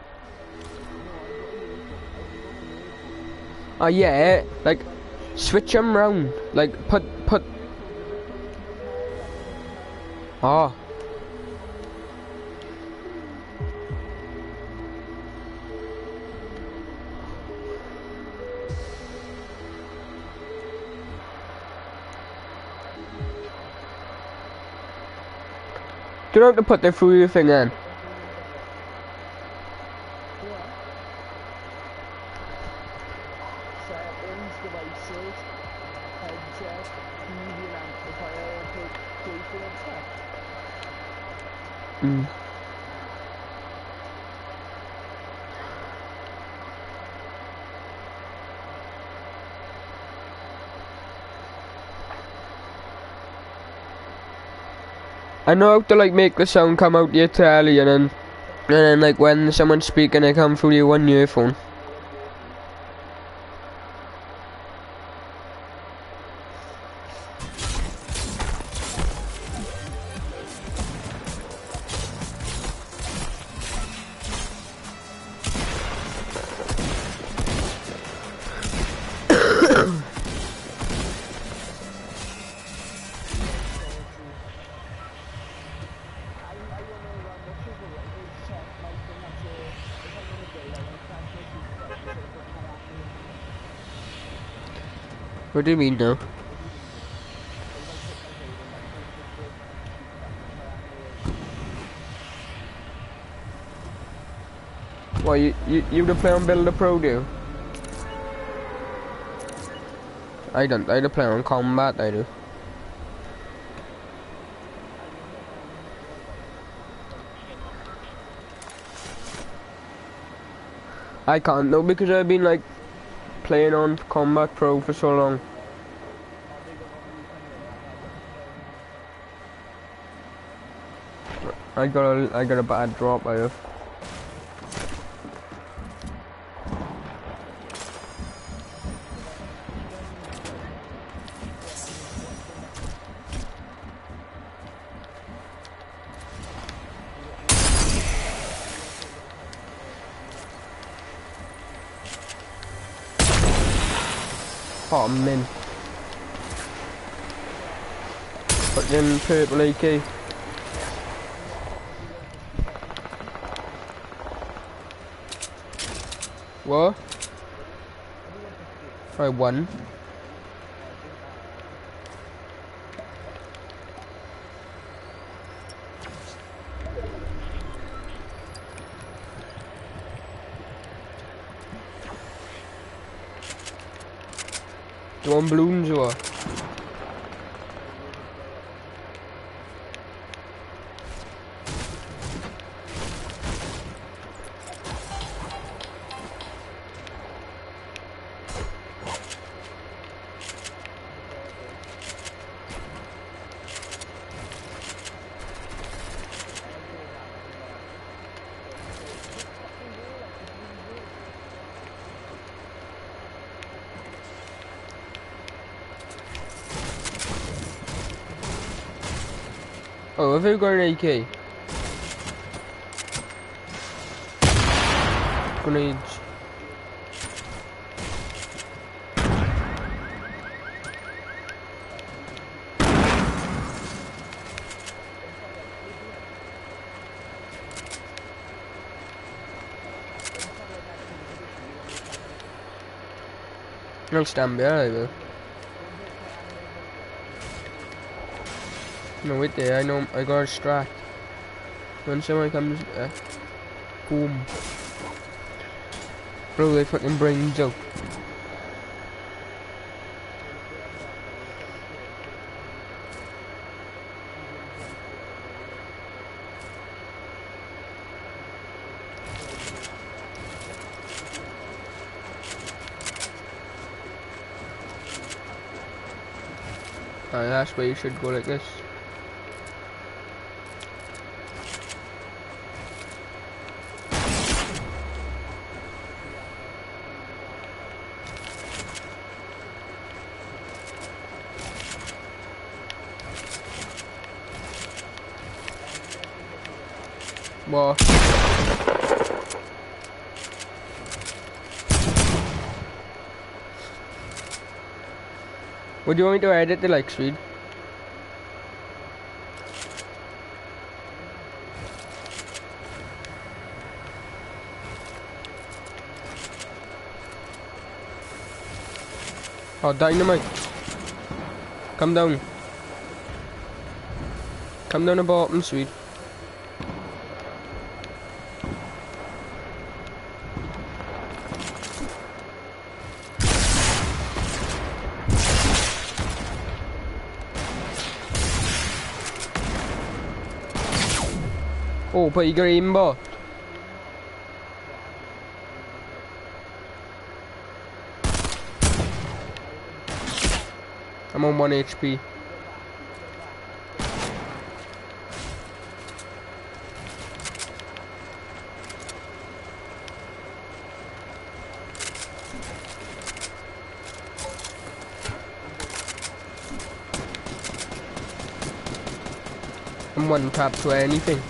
Oh yeah, like switch them round. Like put. Oh. You don't have to put that through your thing in. Mm. I know how to like make the sound come out your telly and then like when someone's speaking it come through your one earphone. What do you mean now? Well, you to play on Builder Pro, do you? I don't. I to play on Combat, I do. I can't though because I've been like playing on Combat Pro for so long. I got a bad drop I have. Oh man. Fucking purple AK. What? Try one. Do you want balloons or what? Oh, have you got an AK? Grenades. I'll stand by, I will. No, wait there, I know, I got a strat. When someone comes, boom. Bro, they fucking brains out. That's where you should go like this. What? Would you want me to edit the like speed? Oh, dynamite. Come down. Come down the bottom, sweet. Oh, but you got aimbot. I'm on 1 HP. I'm one tap to anything.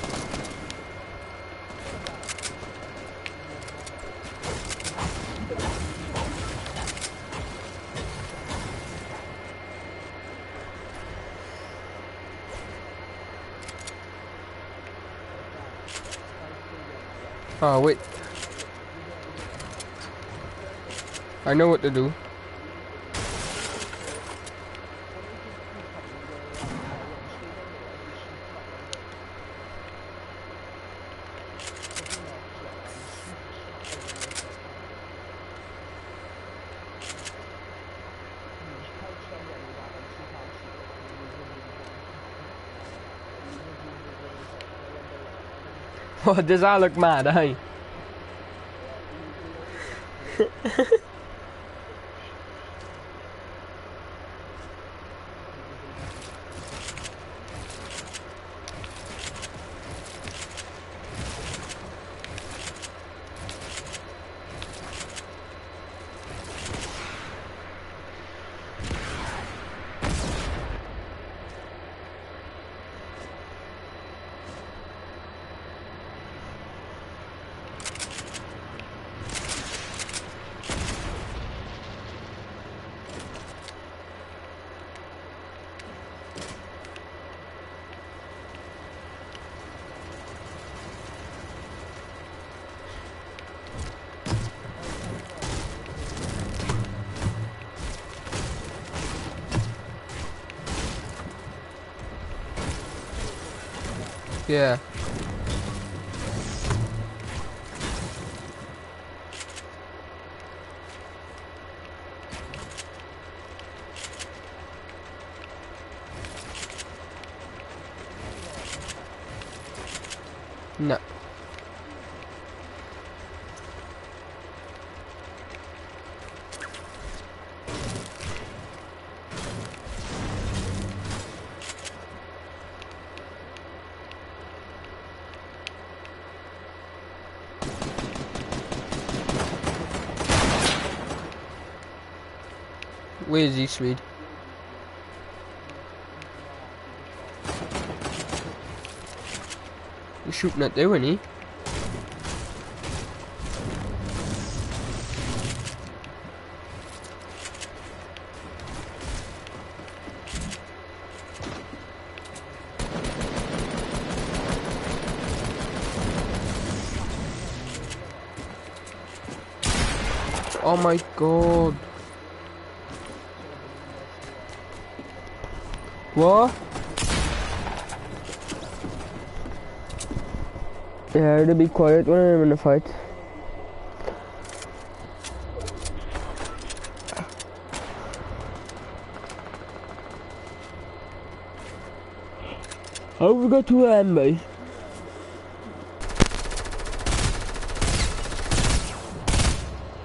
Oh wait, I know what to do. Oh, does that look mad, eh? Yeah. No. Where is he, Swede? He's shooting at there, isn't he? Oh my god. What? Yeah, I have to be quiet when I'm in a fight. How have we got to boys?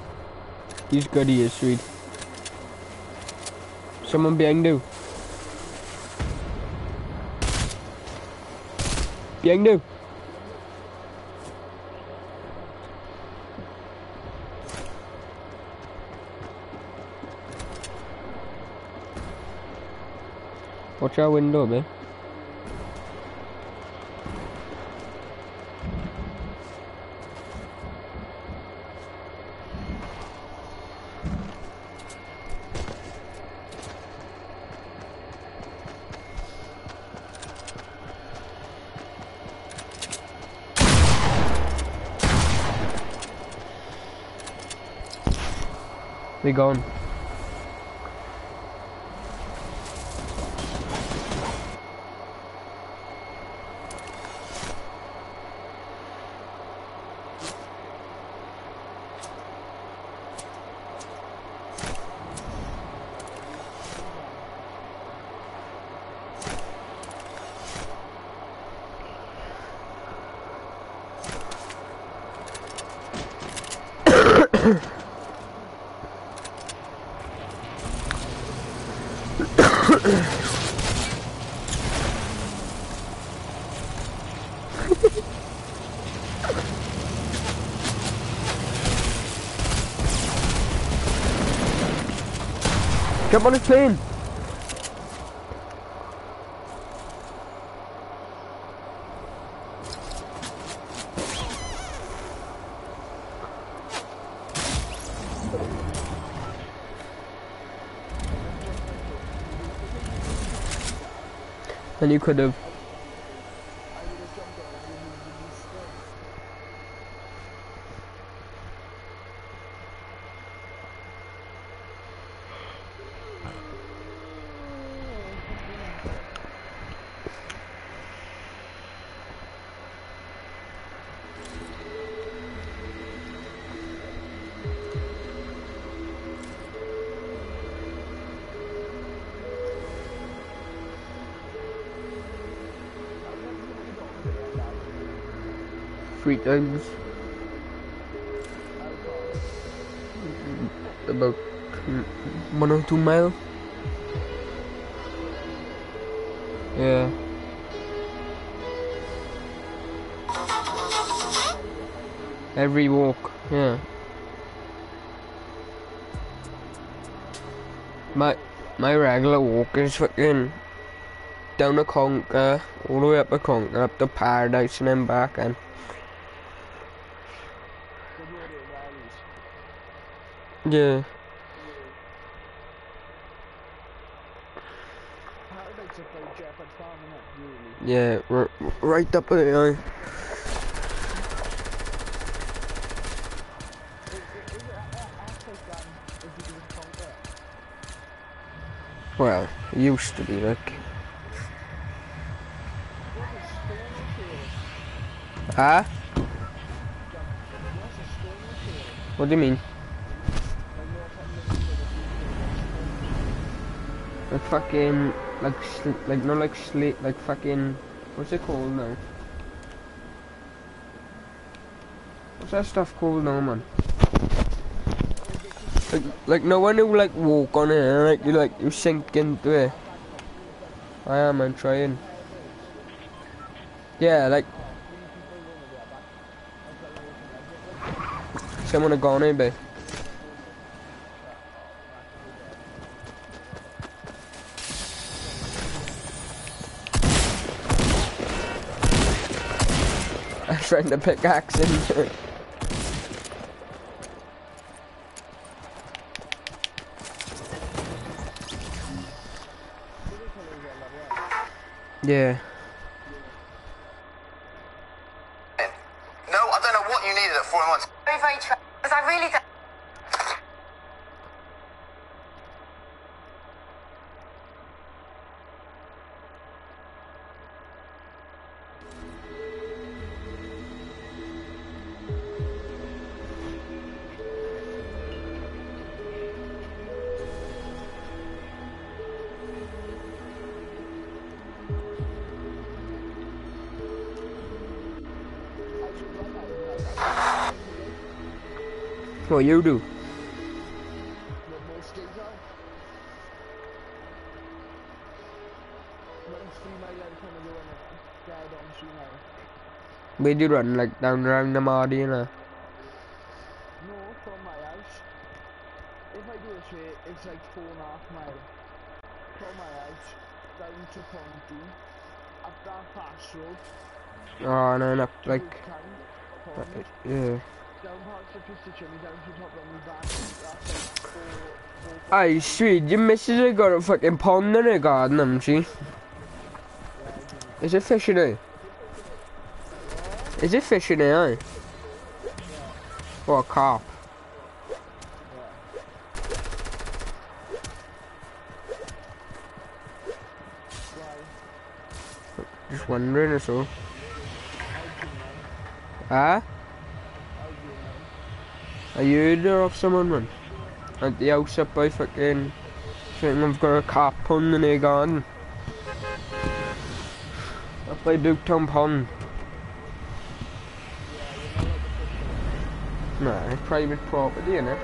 He's good, he is, sweet. Someone behind you. Behind you. Watch our window, man. They gone. Jump on his plane. And you could have. Three times. About 1 or 2 miles. Yeah. Every walk, yeah. My regular walk is fucking down the Conker, all the way up the Conker, up to Paradise and then back and yeah. Yeah, right up there. Well, it used to be like. Huh? What do you mean? Like fucking, like not like slate, like fucking, what's it called now? What's that stuff called now, man? Like no one who like walk on it, and you sink into it. I am, I'm trying. Yeah, like someone have gone in, babe. I'm trying to pickaxe into it. Yeah. No, I don't know what you needed at 4 months. Very, very true. Because I really don't. What you do? Where do you run, like down around the Mardy, you know? No, from my house. If I do it straight, it's like 4.5 miles. From my house, down to Ponty, up that pass road. Oh, and then up, like, Pond, yeah. down past the pizza chimney, down to the top of my back. That's like 4 Aye, sweet, your missus has got a fucking pond in her garden, hasn't she? Is it fish in there? Is it fish in there, aye? Or a carp? Just wondering or so. Ah? Are you there off someone, man? At the house up by fucking... I think they've got a carp pond in their garden. Up by Buketown Pond. Nah, it's private property, innit?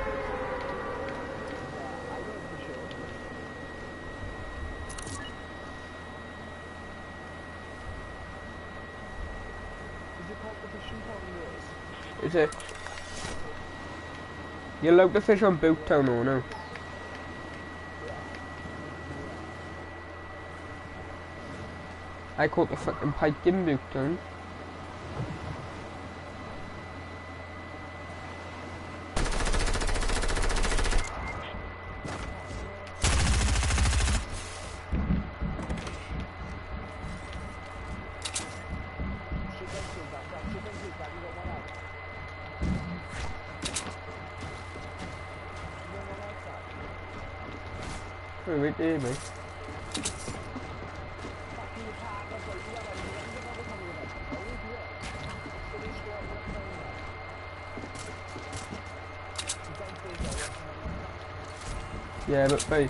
Is it? You're allowed to fish on Buketown or no? I caught the fucking pike in Buketown. Oh, right there, mate. Yeah, but mate.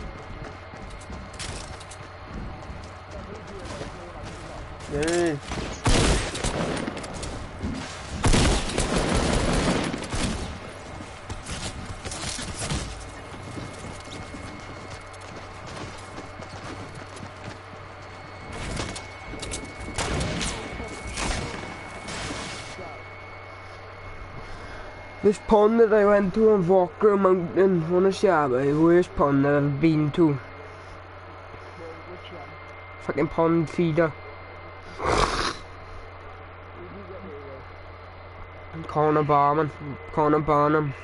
Yeah. This pond that I went to on Walker Mountain, honestly, the worst pond that I've been to. Fucking pond feeder. Corner Barman. Corner Barnum.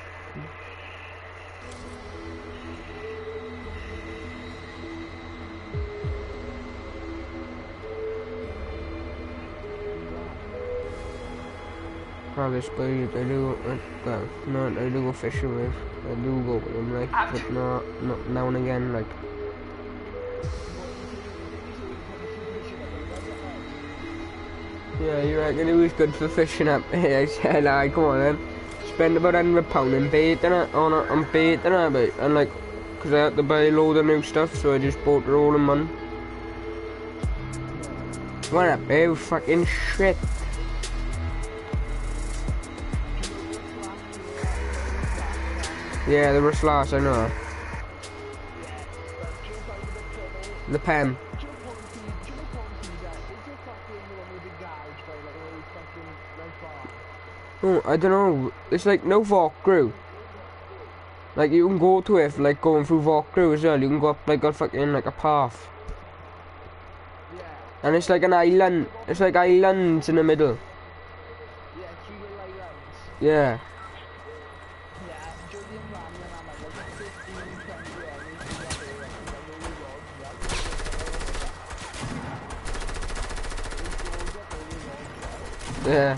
Obviously, I do, well, not I do go fishing with. I do go with them, like, but not now and again, like. Yeah, you reckon it was good for fishing up here? I said, like, come on then. Spend about £100 in bait and it, on bait and it, and like, cause I had to buy a load of new stuff, so I just bought it all in one. What up, eh? Fucking shit. Yeah, the Ruslas, I know. The pen. Oh, I don't know. It's like no walkthrough. Like you can go to it, like going through walkthrough as well. You can go up like a fucking like a path. And it's like an island. It's like islands in the middle. Yeah. Yeah.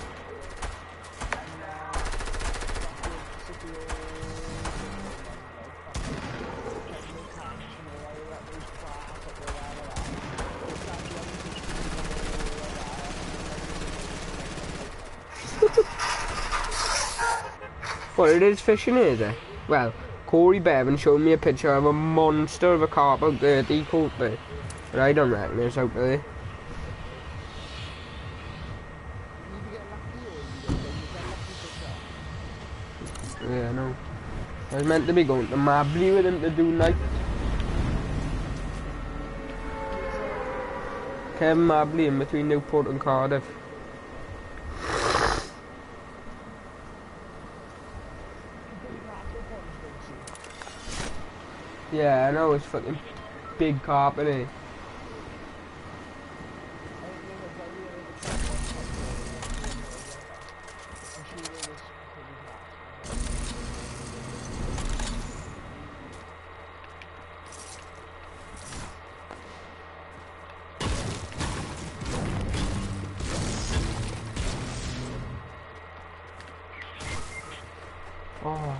What, it is fishing, is it? Well, Corey Bevan showed me a picture of a monster of a carp out there, he caught there. But I don't reckon it's out there. Yeah, I know. I was meant to be going to Mabley with him to do night. Kevin Mabley in between Newport and Cardiff. Yeah, I know it's fucking big carpet, eh? Oh.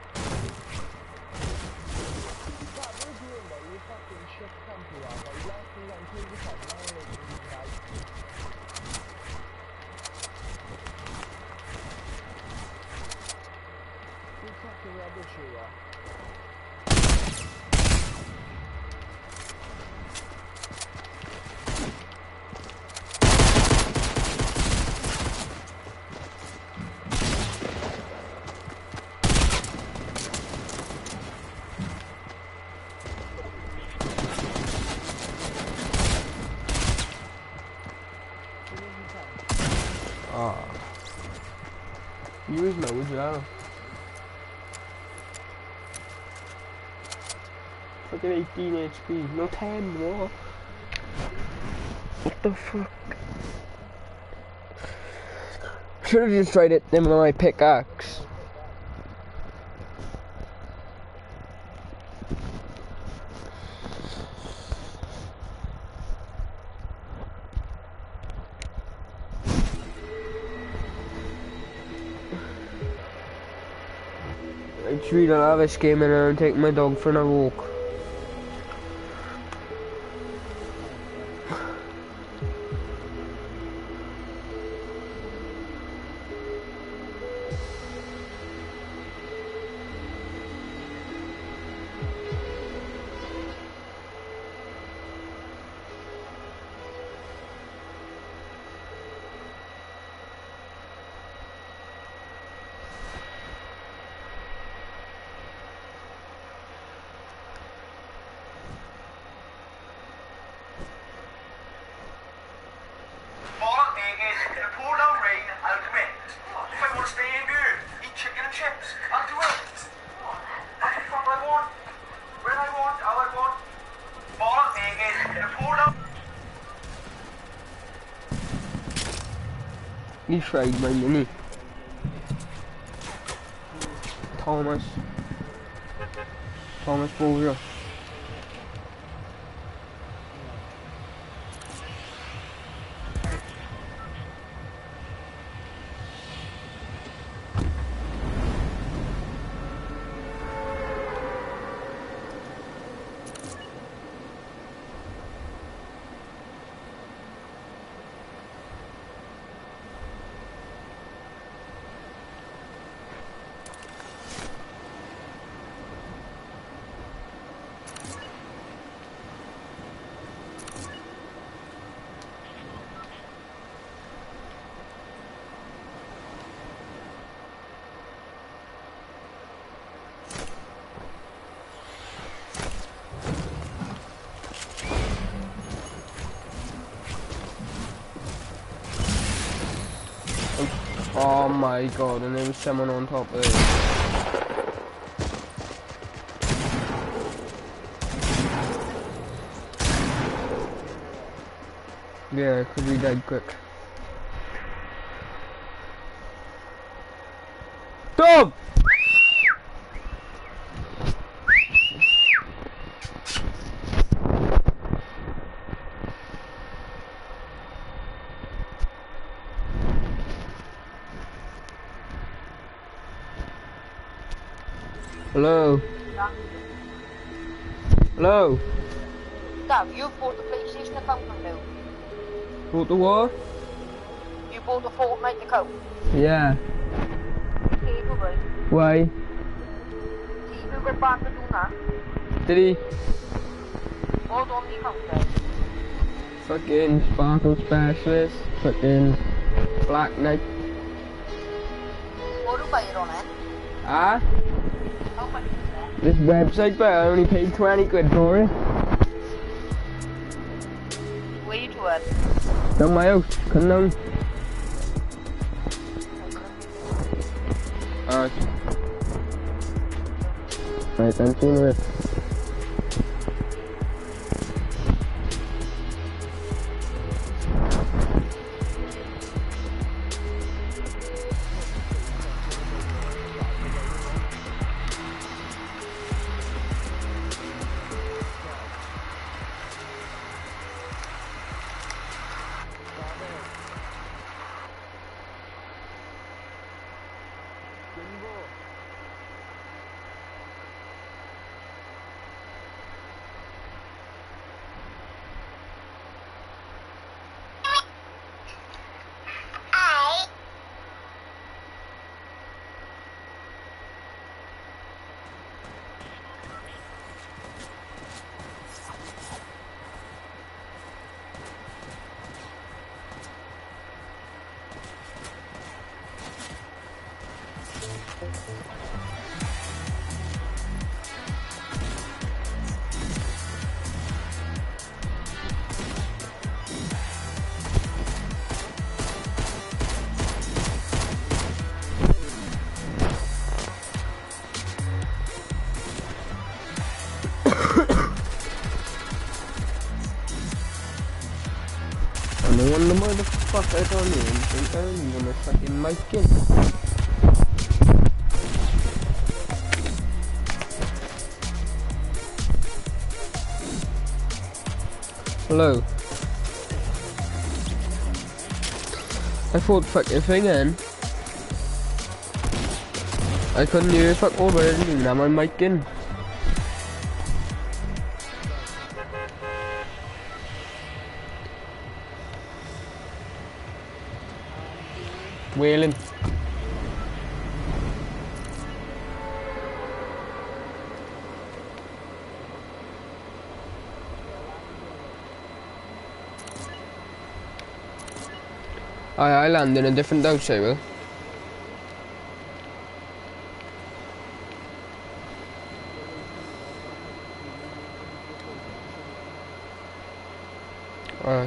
Oh. Use my wood well. Fucking 18 HP, no 10 more. What the fuck? Should have just tried it then with my pickaxe. I treat a lavish game in there and take my dog for a walk. He tried my mini. Thomas Bowser. Oh my god, and there was someone on top of it. Yeah, it could be dead quick. Stop! Hello? Hello? Gav, you bought the PlayStation account from now. Bought the what? You bought the Fortnite account. Yeah. Okay, good. Why? See who got back to do that. Did he? Hold on the account there. Fucking Sparkle Specialist. Fucking Black Knight. What do you buy it on it? Ah? How much is that? This website, but I only paid 20 quid for it. Where you to it? Down my house, come down. Alright. Right, then, see you in a bit. No wonder why the fuck I don't even think I'm gonna fucking mic in. Hello. I thought fucking thing in. I couldn't hear fuck over it, I didn't even have my mic in. Wailing. I land in a different house, I will. Alright.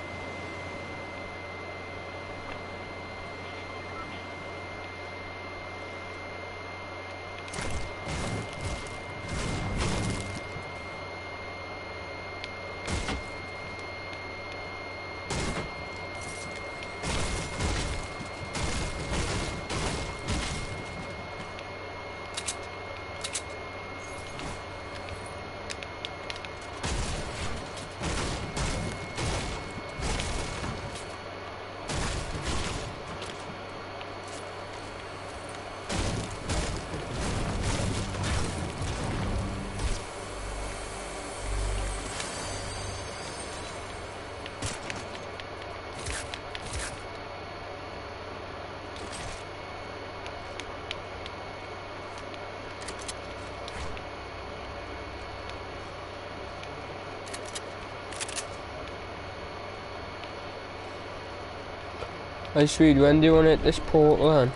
Hey Swede, when do you want to hit this portal then?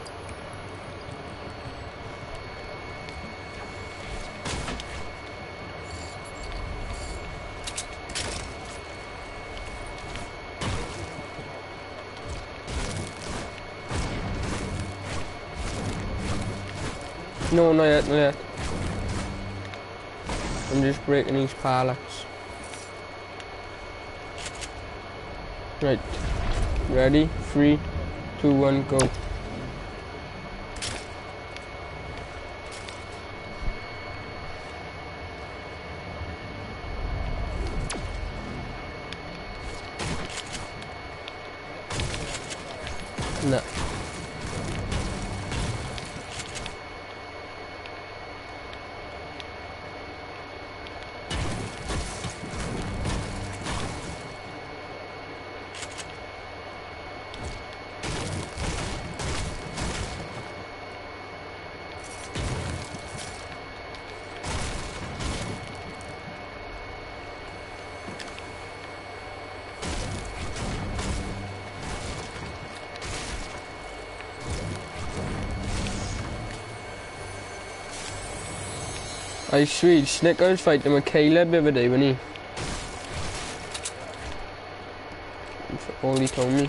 No, not yet, not yet. I'm just breaking these pallets. Right. Ready? 3, 2, 1, go. No. I sweet, Snicker was fighting with Caleb the other day, wasn't he? That's all he told me.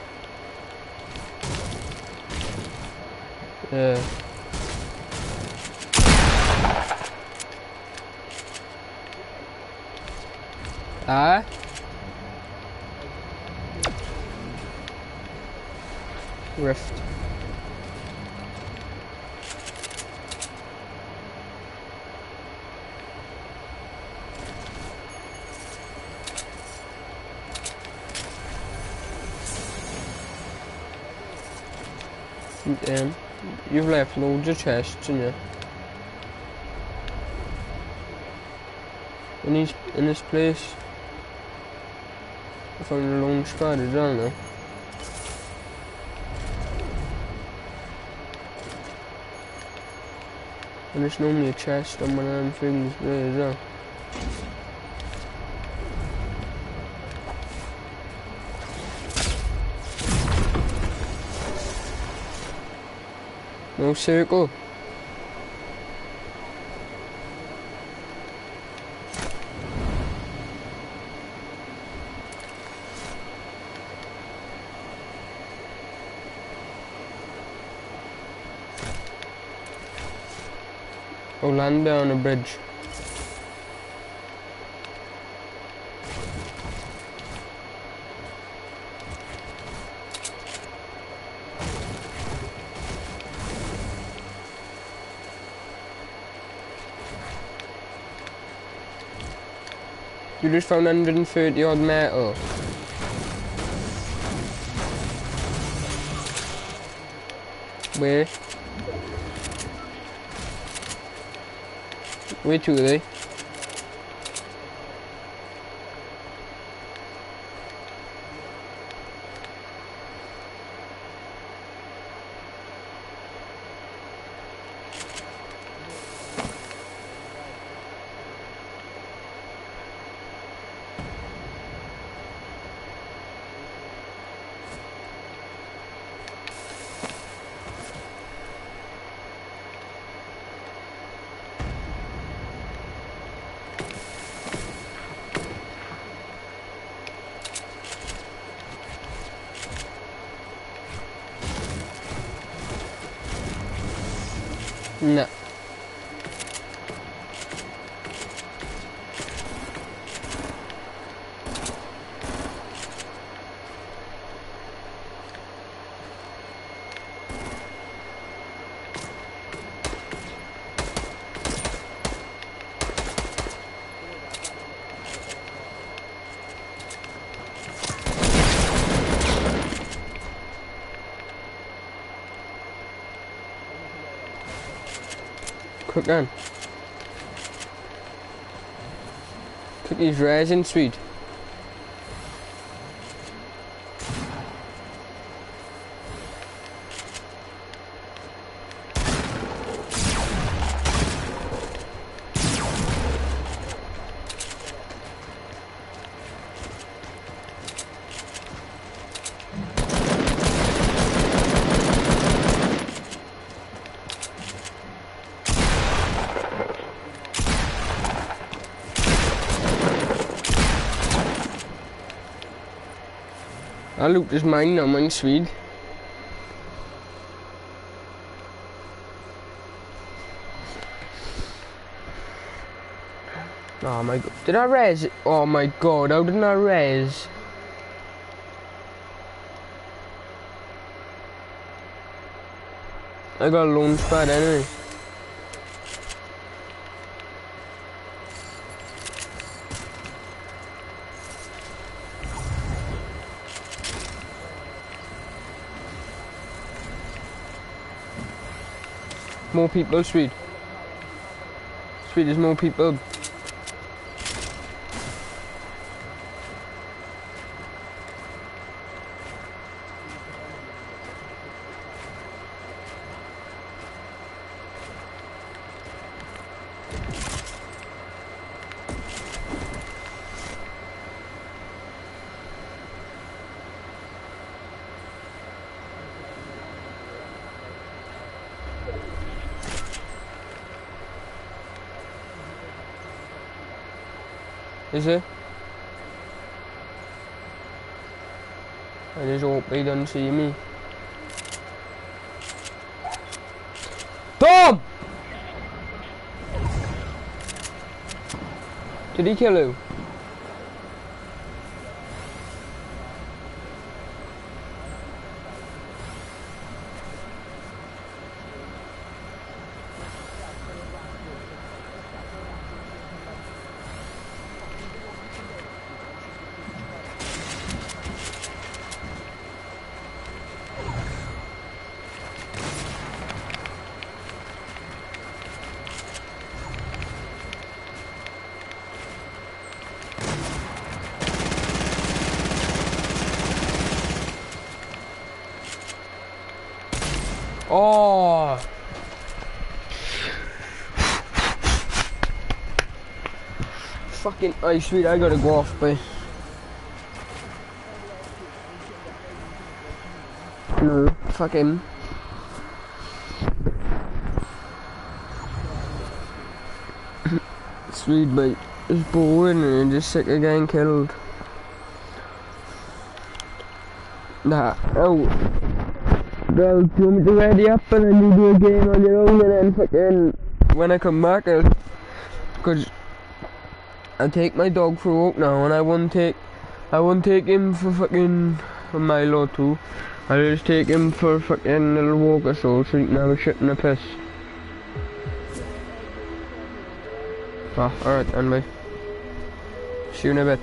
Yeah. Ah? Rift. You've left loads of chests in you. In this place. I found a long squad as well now. And there's normally a chest on one of them things there as well. No circle. I'll land there on a bridge. You just found 130 odd metal. Where? Where to are they? No. Quick on. Cookies rising sweet. I loot this mine now, mine's sweet. Oh my god, did I res it? Oh my god, how didn't I res? I got a launch pad anyway. More people, sweet. Sweet, there's more people. Is it? I just hope they don't see me. Tom! Did he kill you? Oh! Fucking ice sweet, I gotta go off, boy. No, fuck him. Sweet, mate. It's boring and I'm just sick of getting killed. Nah, oh. Well, do you want me to ready up and then you do a game on your own and then fucking when I come back because I take my dog for a walk now and I won't take him for fucking a mile or two. I'll just take him for fucking a little walk or so he can have a shit and a piss. Ah, alright, anyway. See you in a bit.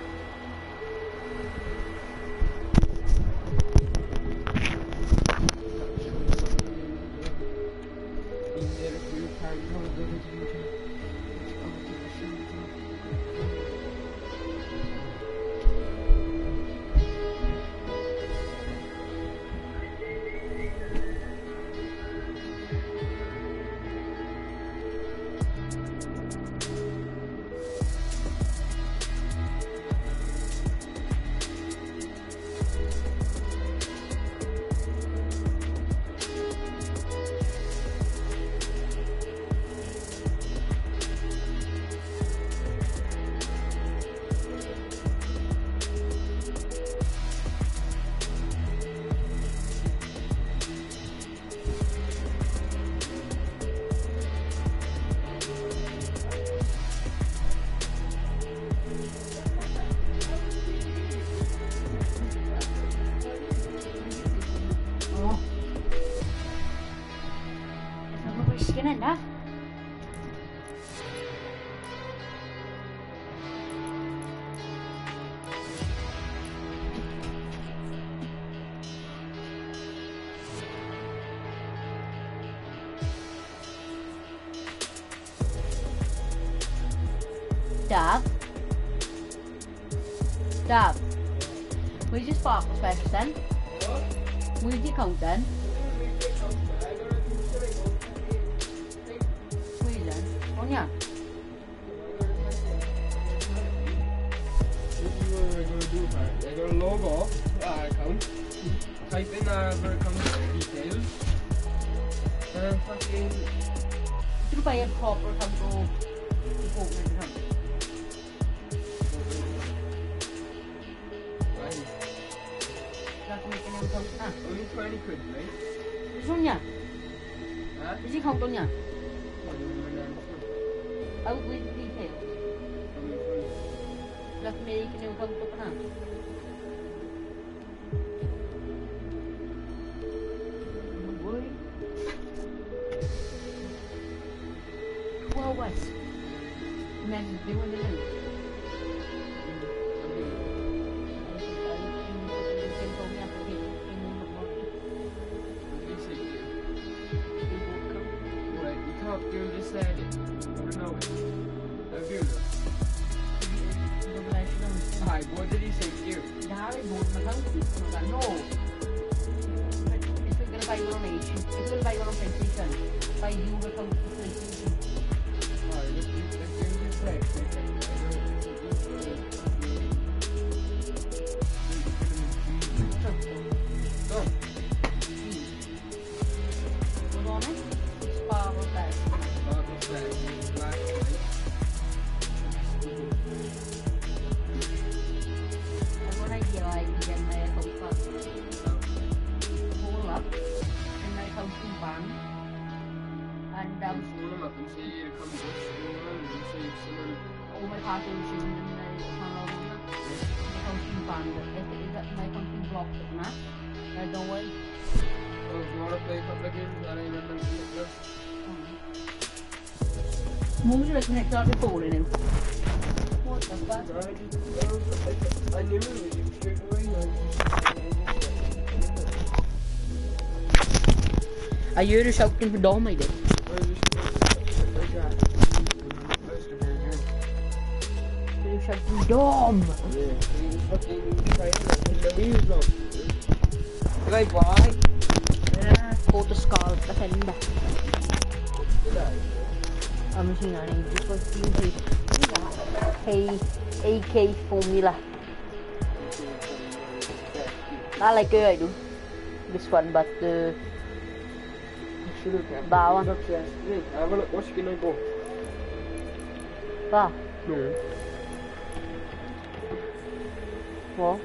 Dah. Dad. Will you just sparkle first then? What? Will you count then? Yeah. This is what we're going to do, man. They're going to log off our account, type in our account details, and fucking... You buy a proper account to open an account. Right. You have to make a new account now. Only 20 quid, right? This one, yeah. Huh? Is it count on, yeah? Oh, Out with the details. You have to make a new account up now. No worry. 12 hours. And then doing the new. Do this edit. No. Hi, what did he say to you? Dale, no. If you're gonna buy your own age, if you're gonna buy your own PlayStation, buy you the account for PlayStation. Alright, let's do this way. Go. What on it? Sparrow Flash. Sparkle Flash. Black, white. I've got an idea I can get my account back. Pull up, and my account to ban. And Pull them up and see you come to and see if someone... all my passwords and my account on that. My account to ban. If it is that my account to block it, nah? I don't worry. So if you want to play a couple of games, that ain't nothing to look at. Mum's gonna connect out the phone in him. What the fuck? I knew it was you straight away. I heard you shouting for Dom, I did. You shouting Dom! Yeah, he was fucking trying to the wheels off. Like, why? Yeah, go to Scarlet Defender. I'm seeing an English was using AK formula. I like it, I do. This one, but that one. Have a look, what's gonna go? That? No. What?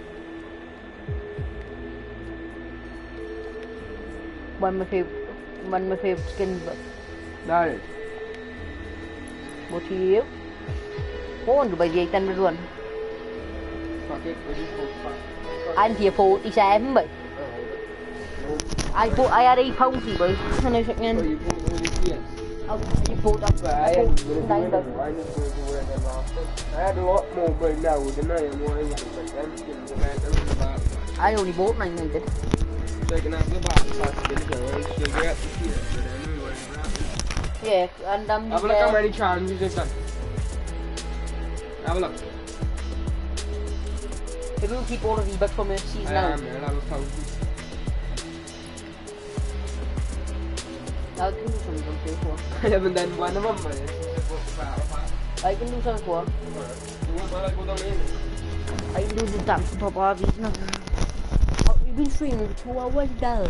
One of my favorite skin, but That is. what do you? I want to buy the 800 one. Fuck it, what do you call it? I'm here 47, but I had £8 boy, and I was Oh, thinking, you bought all the PS? You bought up. But I ain't gonna do anything. I just gonna do it then after. I had a lot more by now, didn't I? And what I would have like them skins and then the back. I only bought 900. So I can have the back pass skins now, so you get to see it, but anyway, Yeah, and have a look how many challenges they've done. Have a look. If you keep all the V-Bucks from your season I now, am, I'll have 1,000. I can do something to pay for. I haven't done one of them, but it's just what the battle pass. I can do something for. You want while I go down in? I can do the dance on top of RVs now. Oh, we've been streaming for 2 hours now.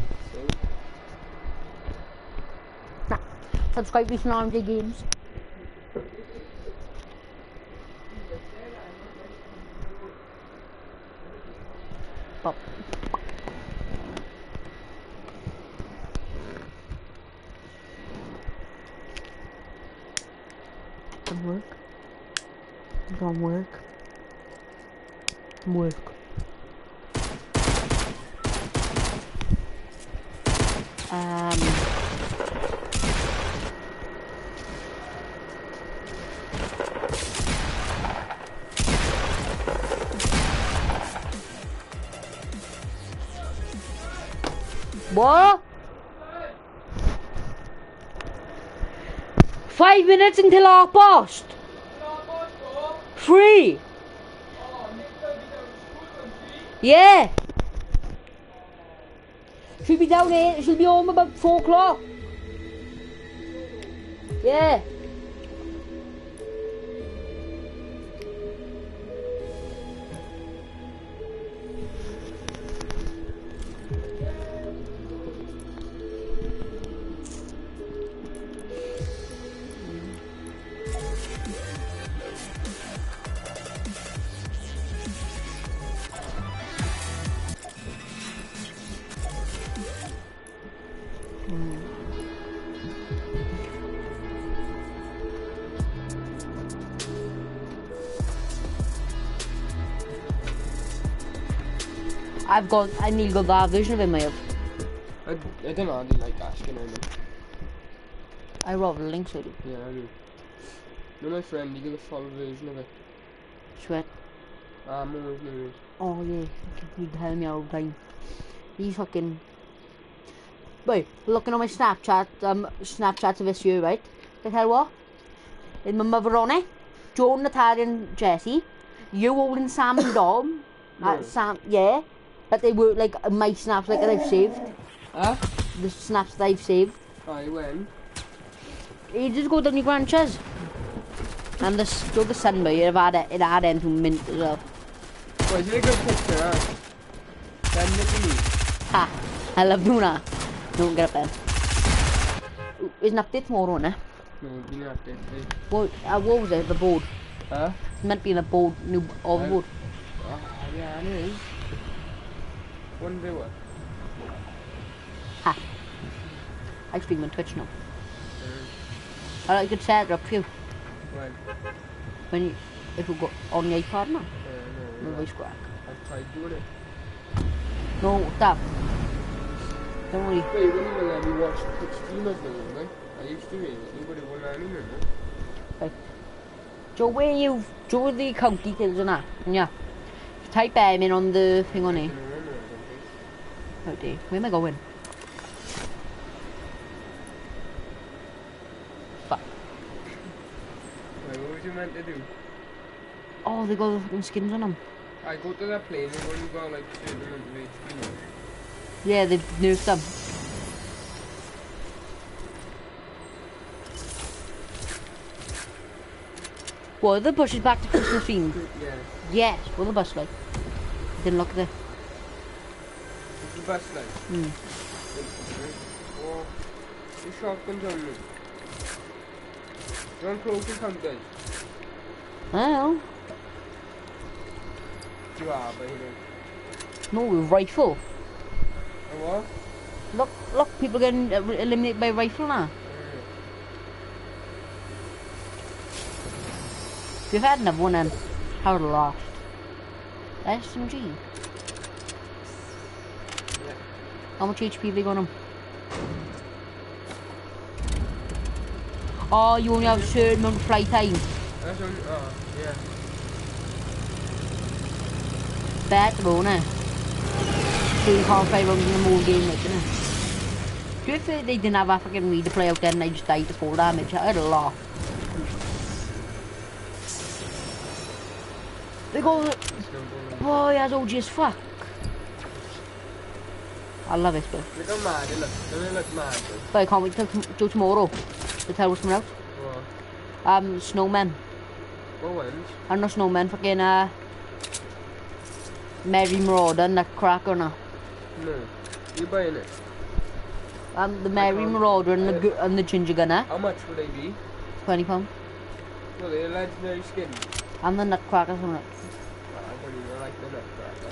Nah, subscribe to RMJ Games. Pop. Don't work. Don't work. Work. What? 5 minutes until our post. 3. Yeah. She'll be down here. She'll be home about 4 o'clock. Yeah. I need to go that version of him, I have. I don't know, I didn't like asking him. I wrote the links with you. Yeah, I do. No, my friend, you got the full version of it. Sweat. I'm always new. Oh yeah, you tell me all the time. He's fucking... Wait, looking on my Snapchat, Snapchats of this year, right? Can I tell what? It's my mother on it, Joan, Natalia and Jessie, you holding Sam and Dom. No. Sam, yeah. But they were like my snaps like that I've saved. Huh? The snaps that I've saved. Aye, when? You just go down your branches. And the sun, but it had into mint as well. Well, is it a good picture, huh? Send it to me. Ha! I love doing that. Don't get up there. There's an update tomorrow, isn't it? No, you don't have to. What was it? The board. Huh? It's meant to be in the board, new overboard. Oh, yeah, it is. One viewer. Ha! I stream on Twitch now. I could set it up for you. When? If we go on the iPad now. No, No voice crack. I've tried doing it. No, stop. Don't worry. Wait, you wouldn't even let me watch Twitch streamers though, right? I used to be, but it wouldn't let me, Right. So where you do the account details and that, yeah. Type them in on the thing on it. Oh dear, where am I going? Fuck. Wait, what was you meant to do? Oh, they got the fucking skins on them. I go to that plane and when you got like certain amount of HP. Yeah, they've nerfed them. What, the bush is back to Christmas theme? Yeah. Yes, what the bus like? Didn't look at it. It's the best like. Hmm. Oh, the shotgun's on me. You want close encounters? I don't know. You are, but you know. No, rifle. A what? Look, people getting eliminated by rifle now. If you've had another one then, how would have lost? SMG. Yeah. How much HP have they got on them? Oh, you only have a certain amount of fly time. That's only, oh, yeah. Better though, innit? So you can't fly around in the whole game, like, innit? Do you think they didn't have a fucking read to play out there and they just died to full damage? I'd laugh. They go, oh, he has OG as fuck. I love this, bro. Look how mad it looks. Doesn't it look mad, bro? But I can't wait till tomorrow to tell what's coming out. What? Snowmen. What ones? I'm not snowmen, fucking, Merry Marauder and Nutcracker, no. No. You buying it? The Merry Marauder and the Ginger Gunner, How much would they be? £20. Well, they're legendary skins. And the Nutcracker, something. I don't even like the nutcracker.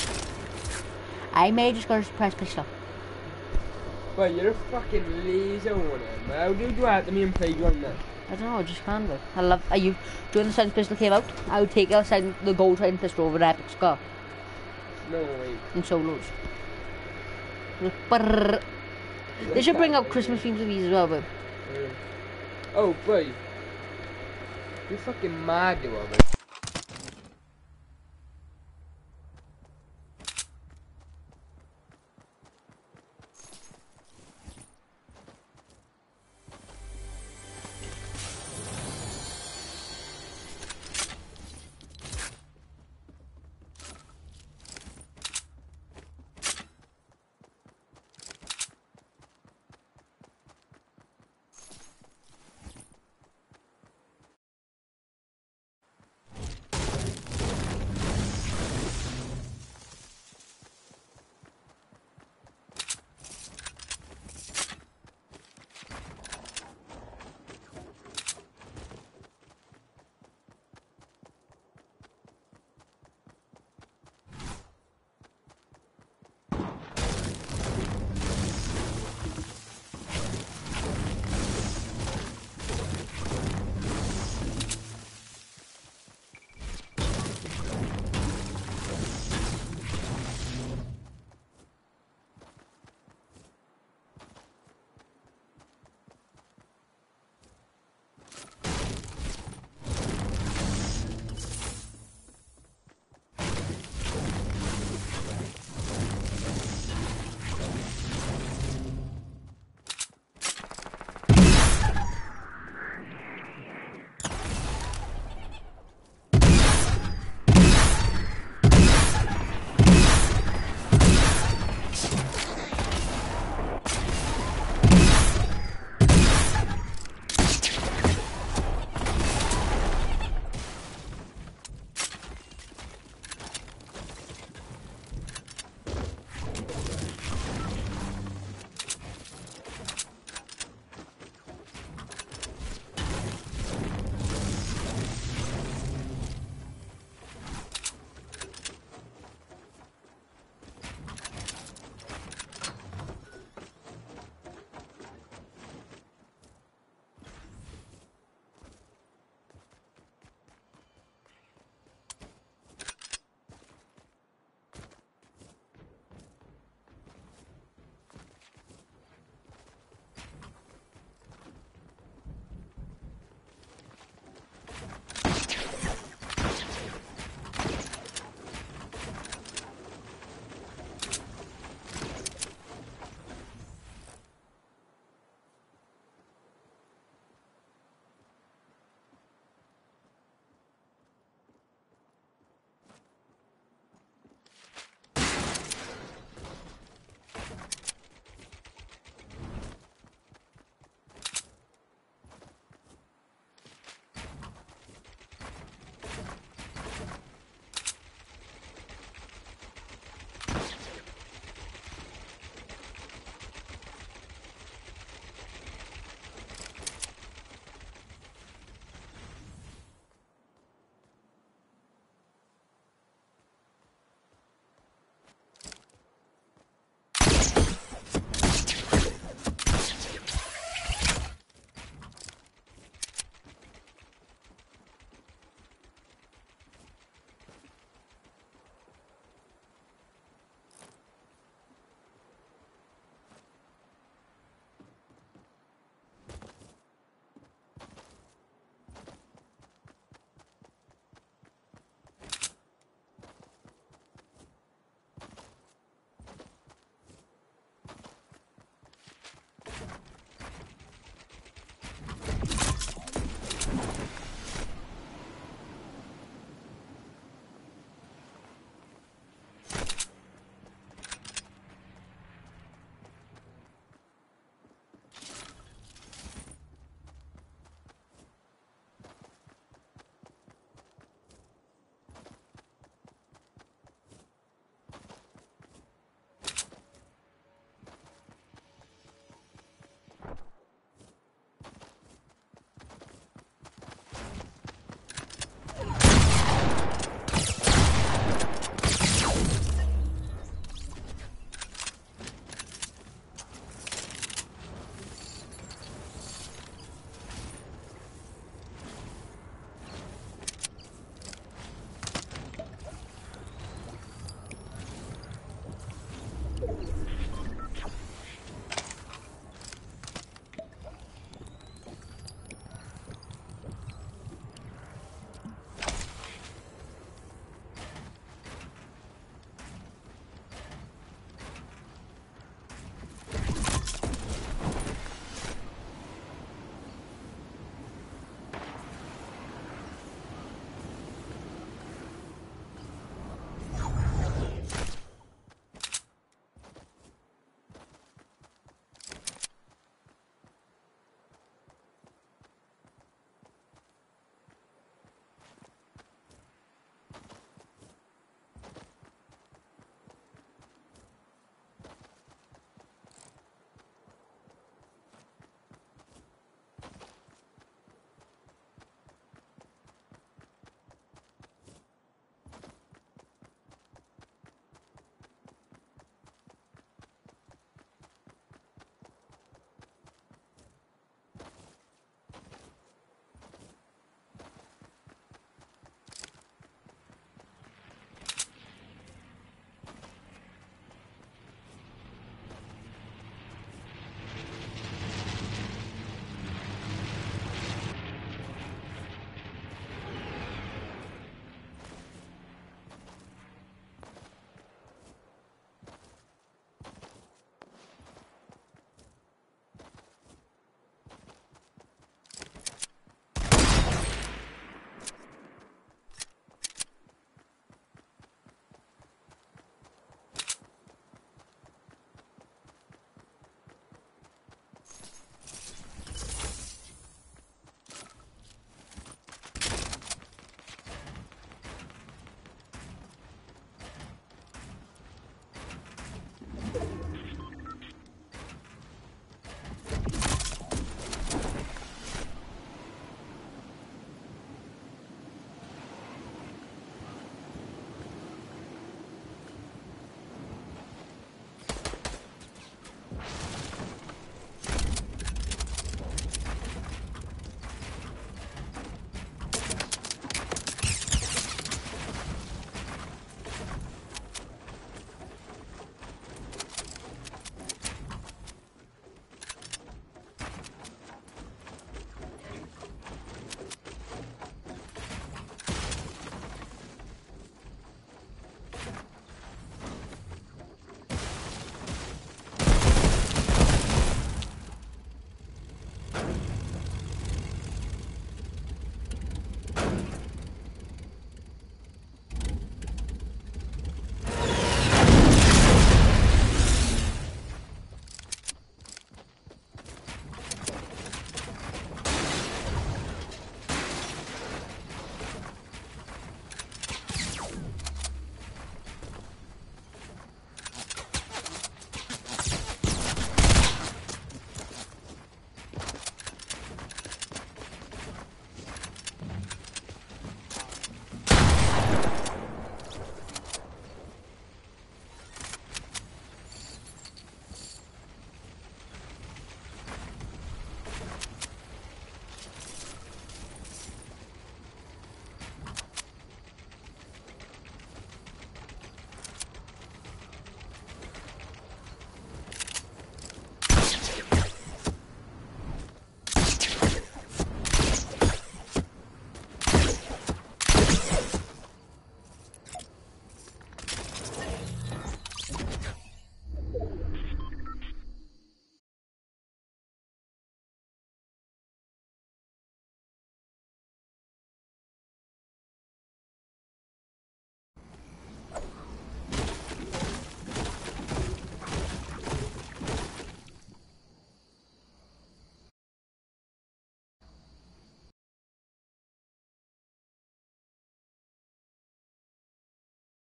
I may just go to press pistol. But you're a fucking laser on him. How do you go out to me and play one then? I don't know, I just can't, bro. Are you, during the Silent Pistol came out, I would take the gold Silent Pistol over the Epic Scar No way. in solos. Brrr. They should bring out Christmas themes of these as well, bro. Oh, boy. You're fucking mad, you are, bro.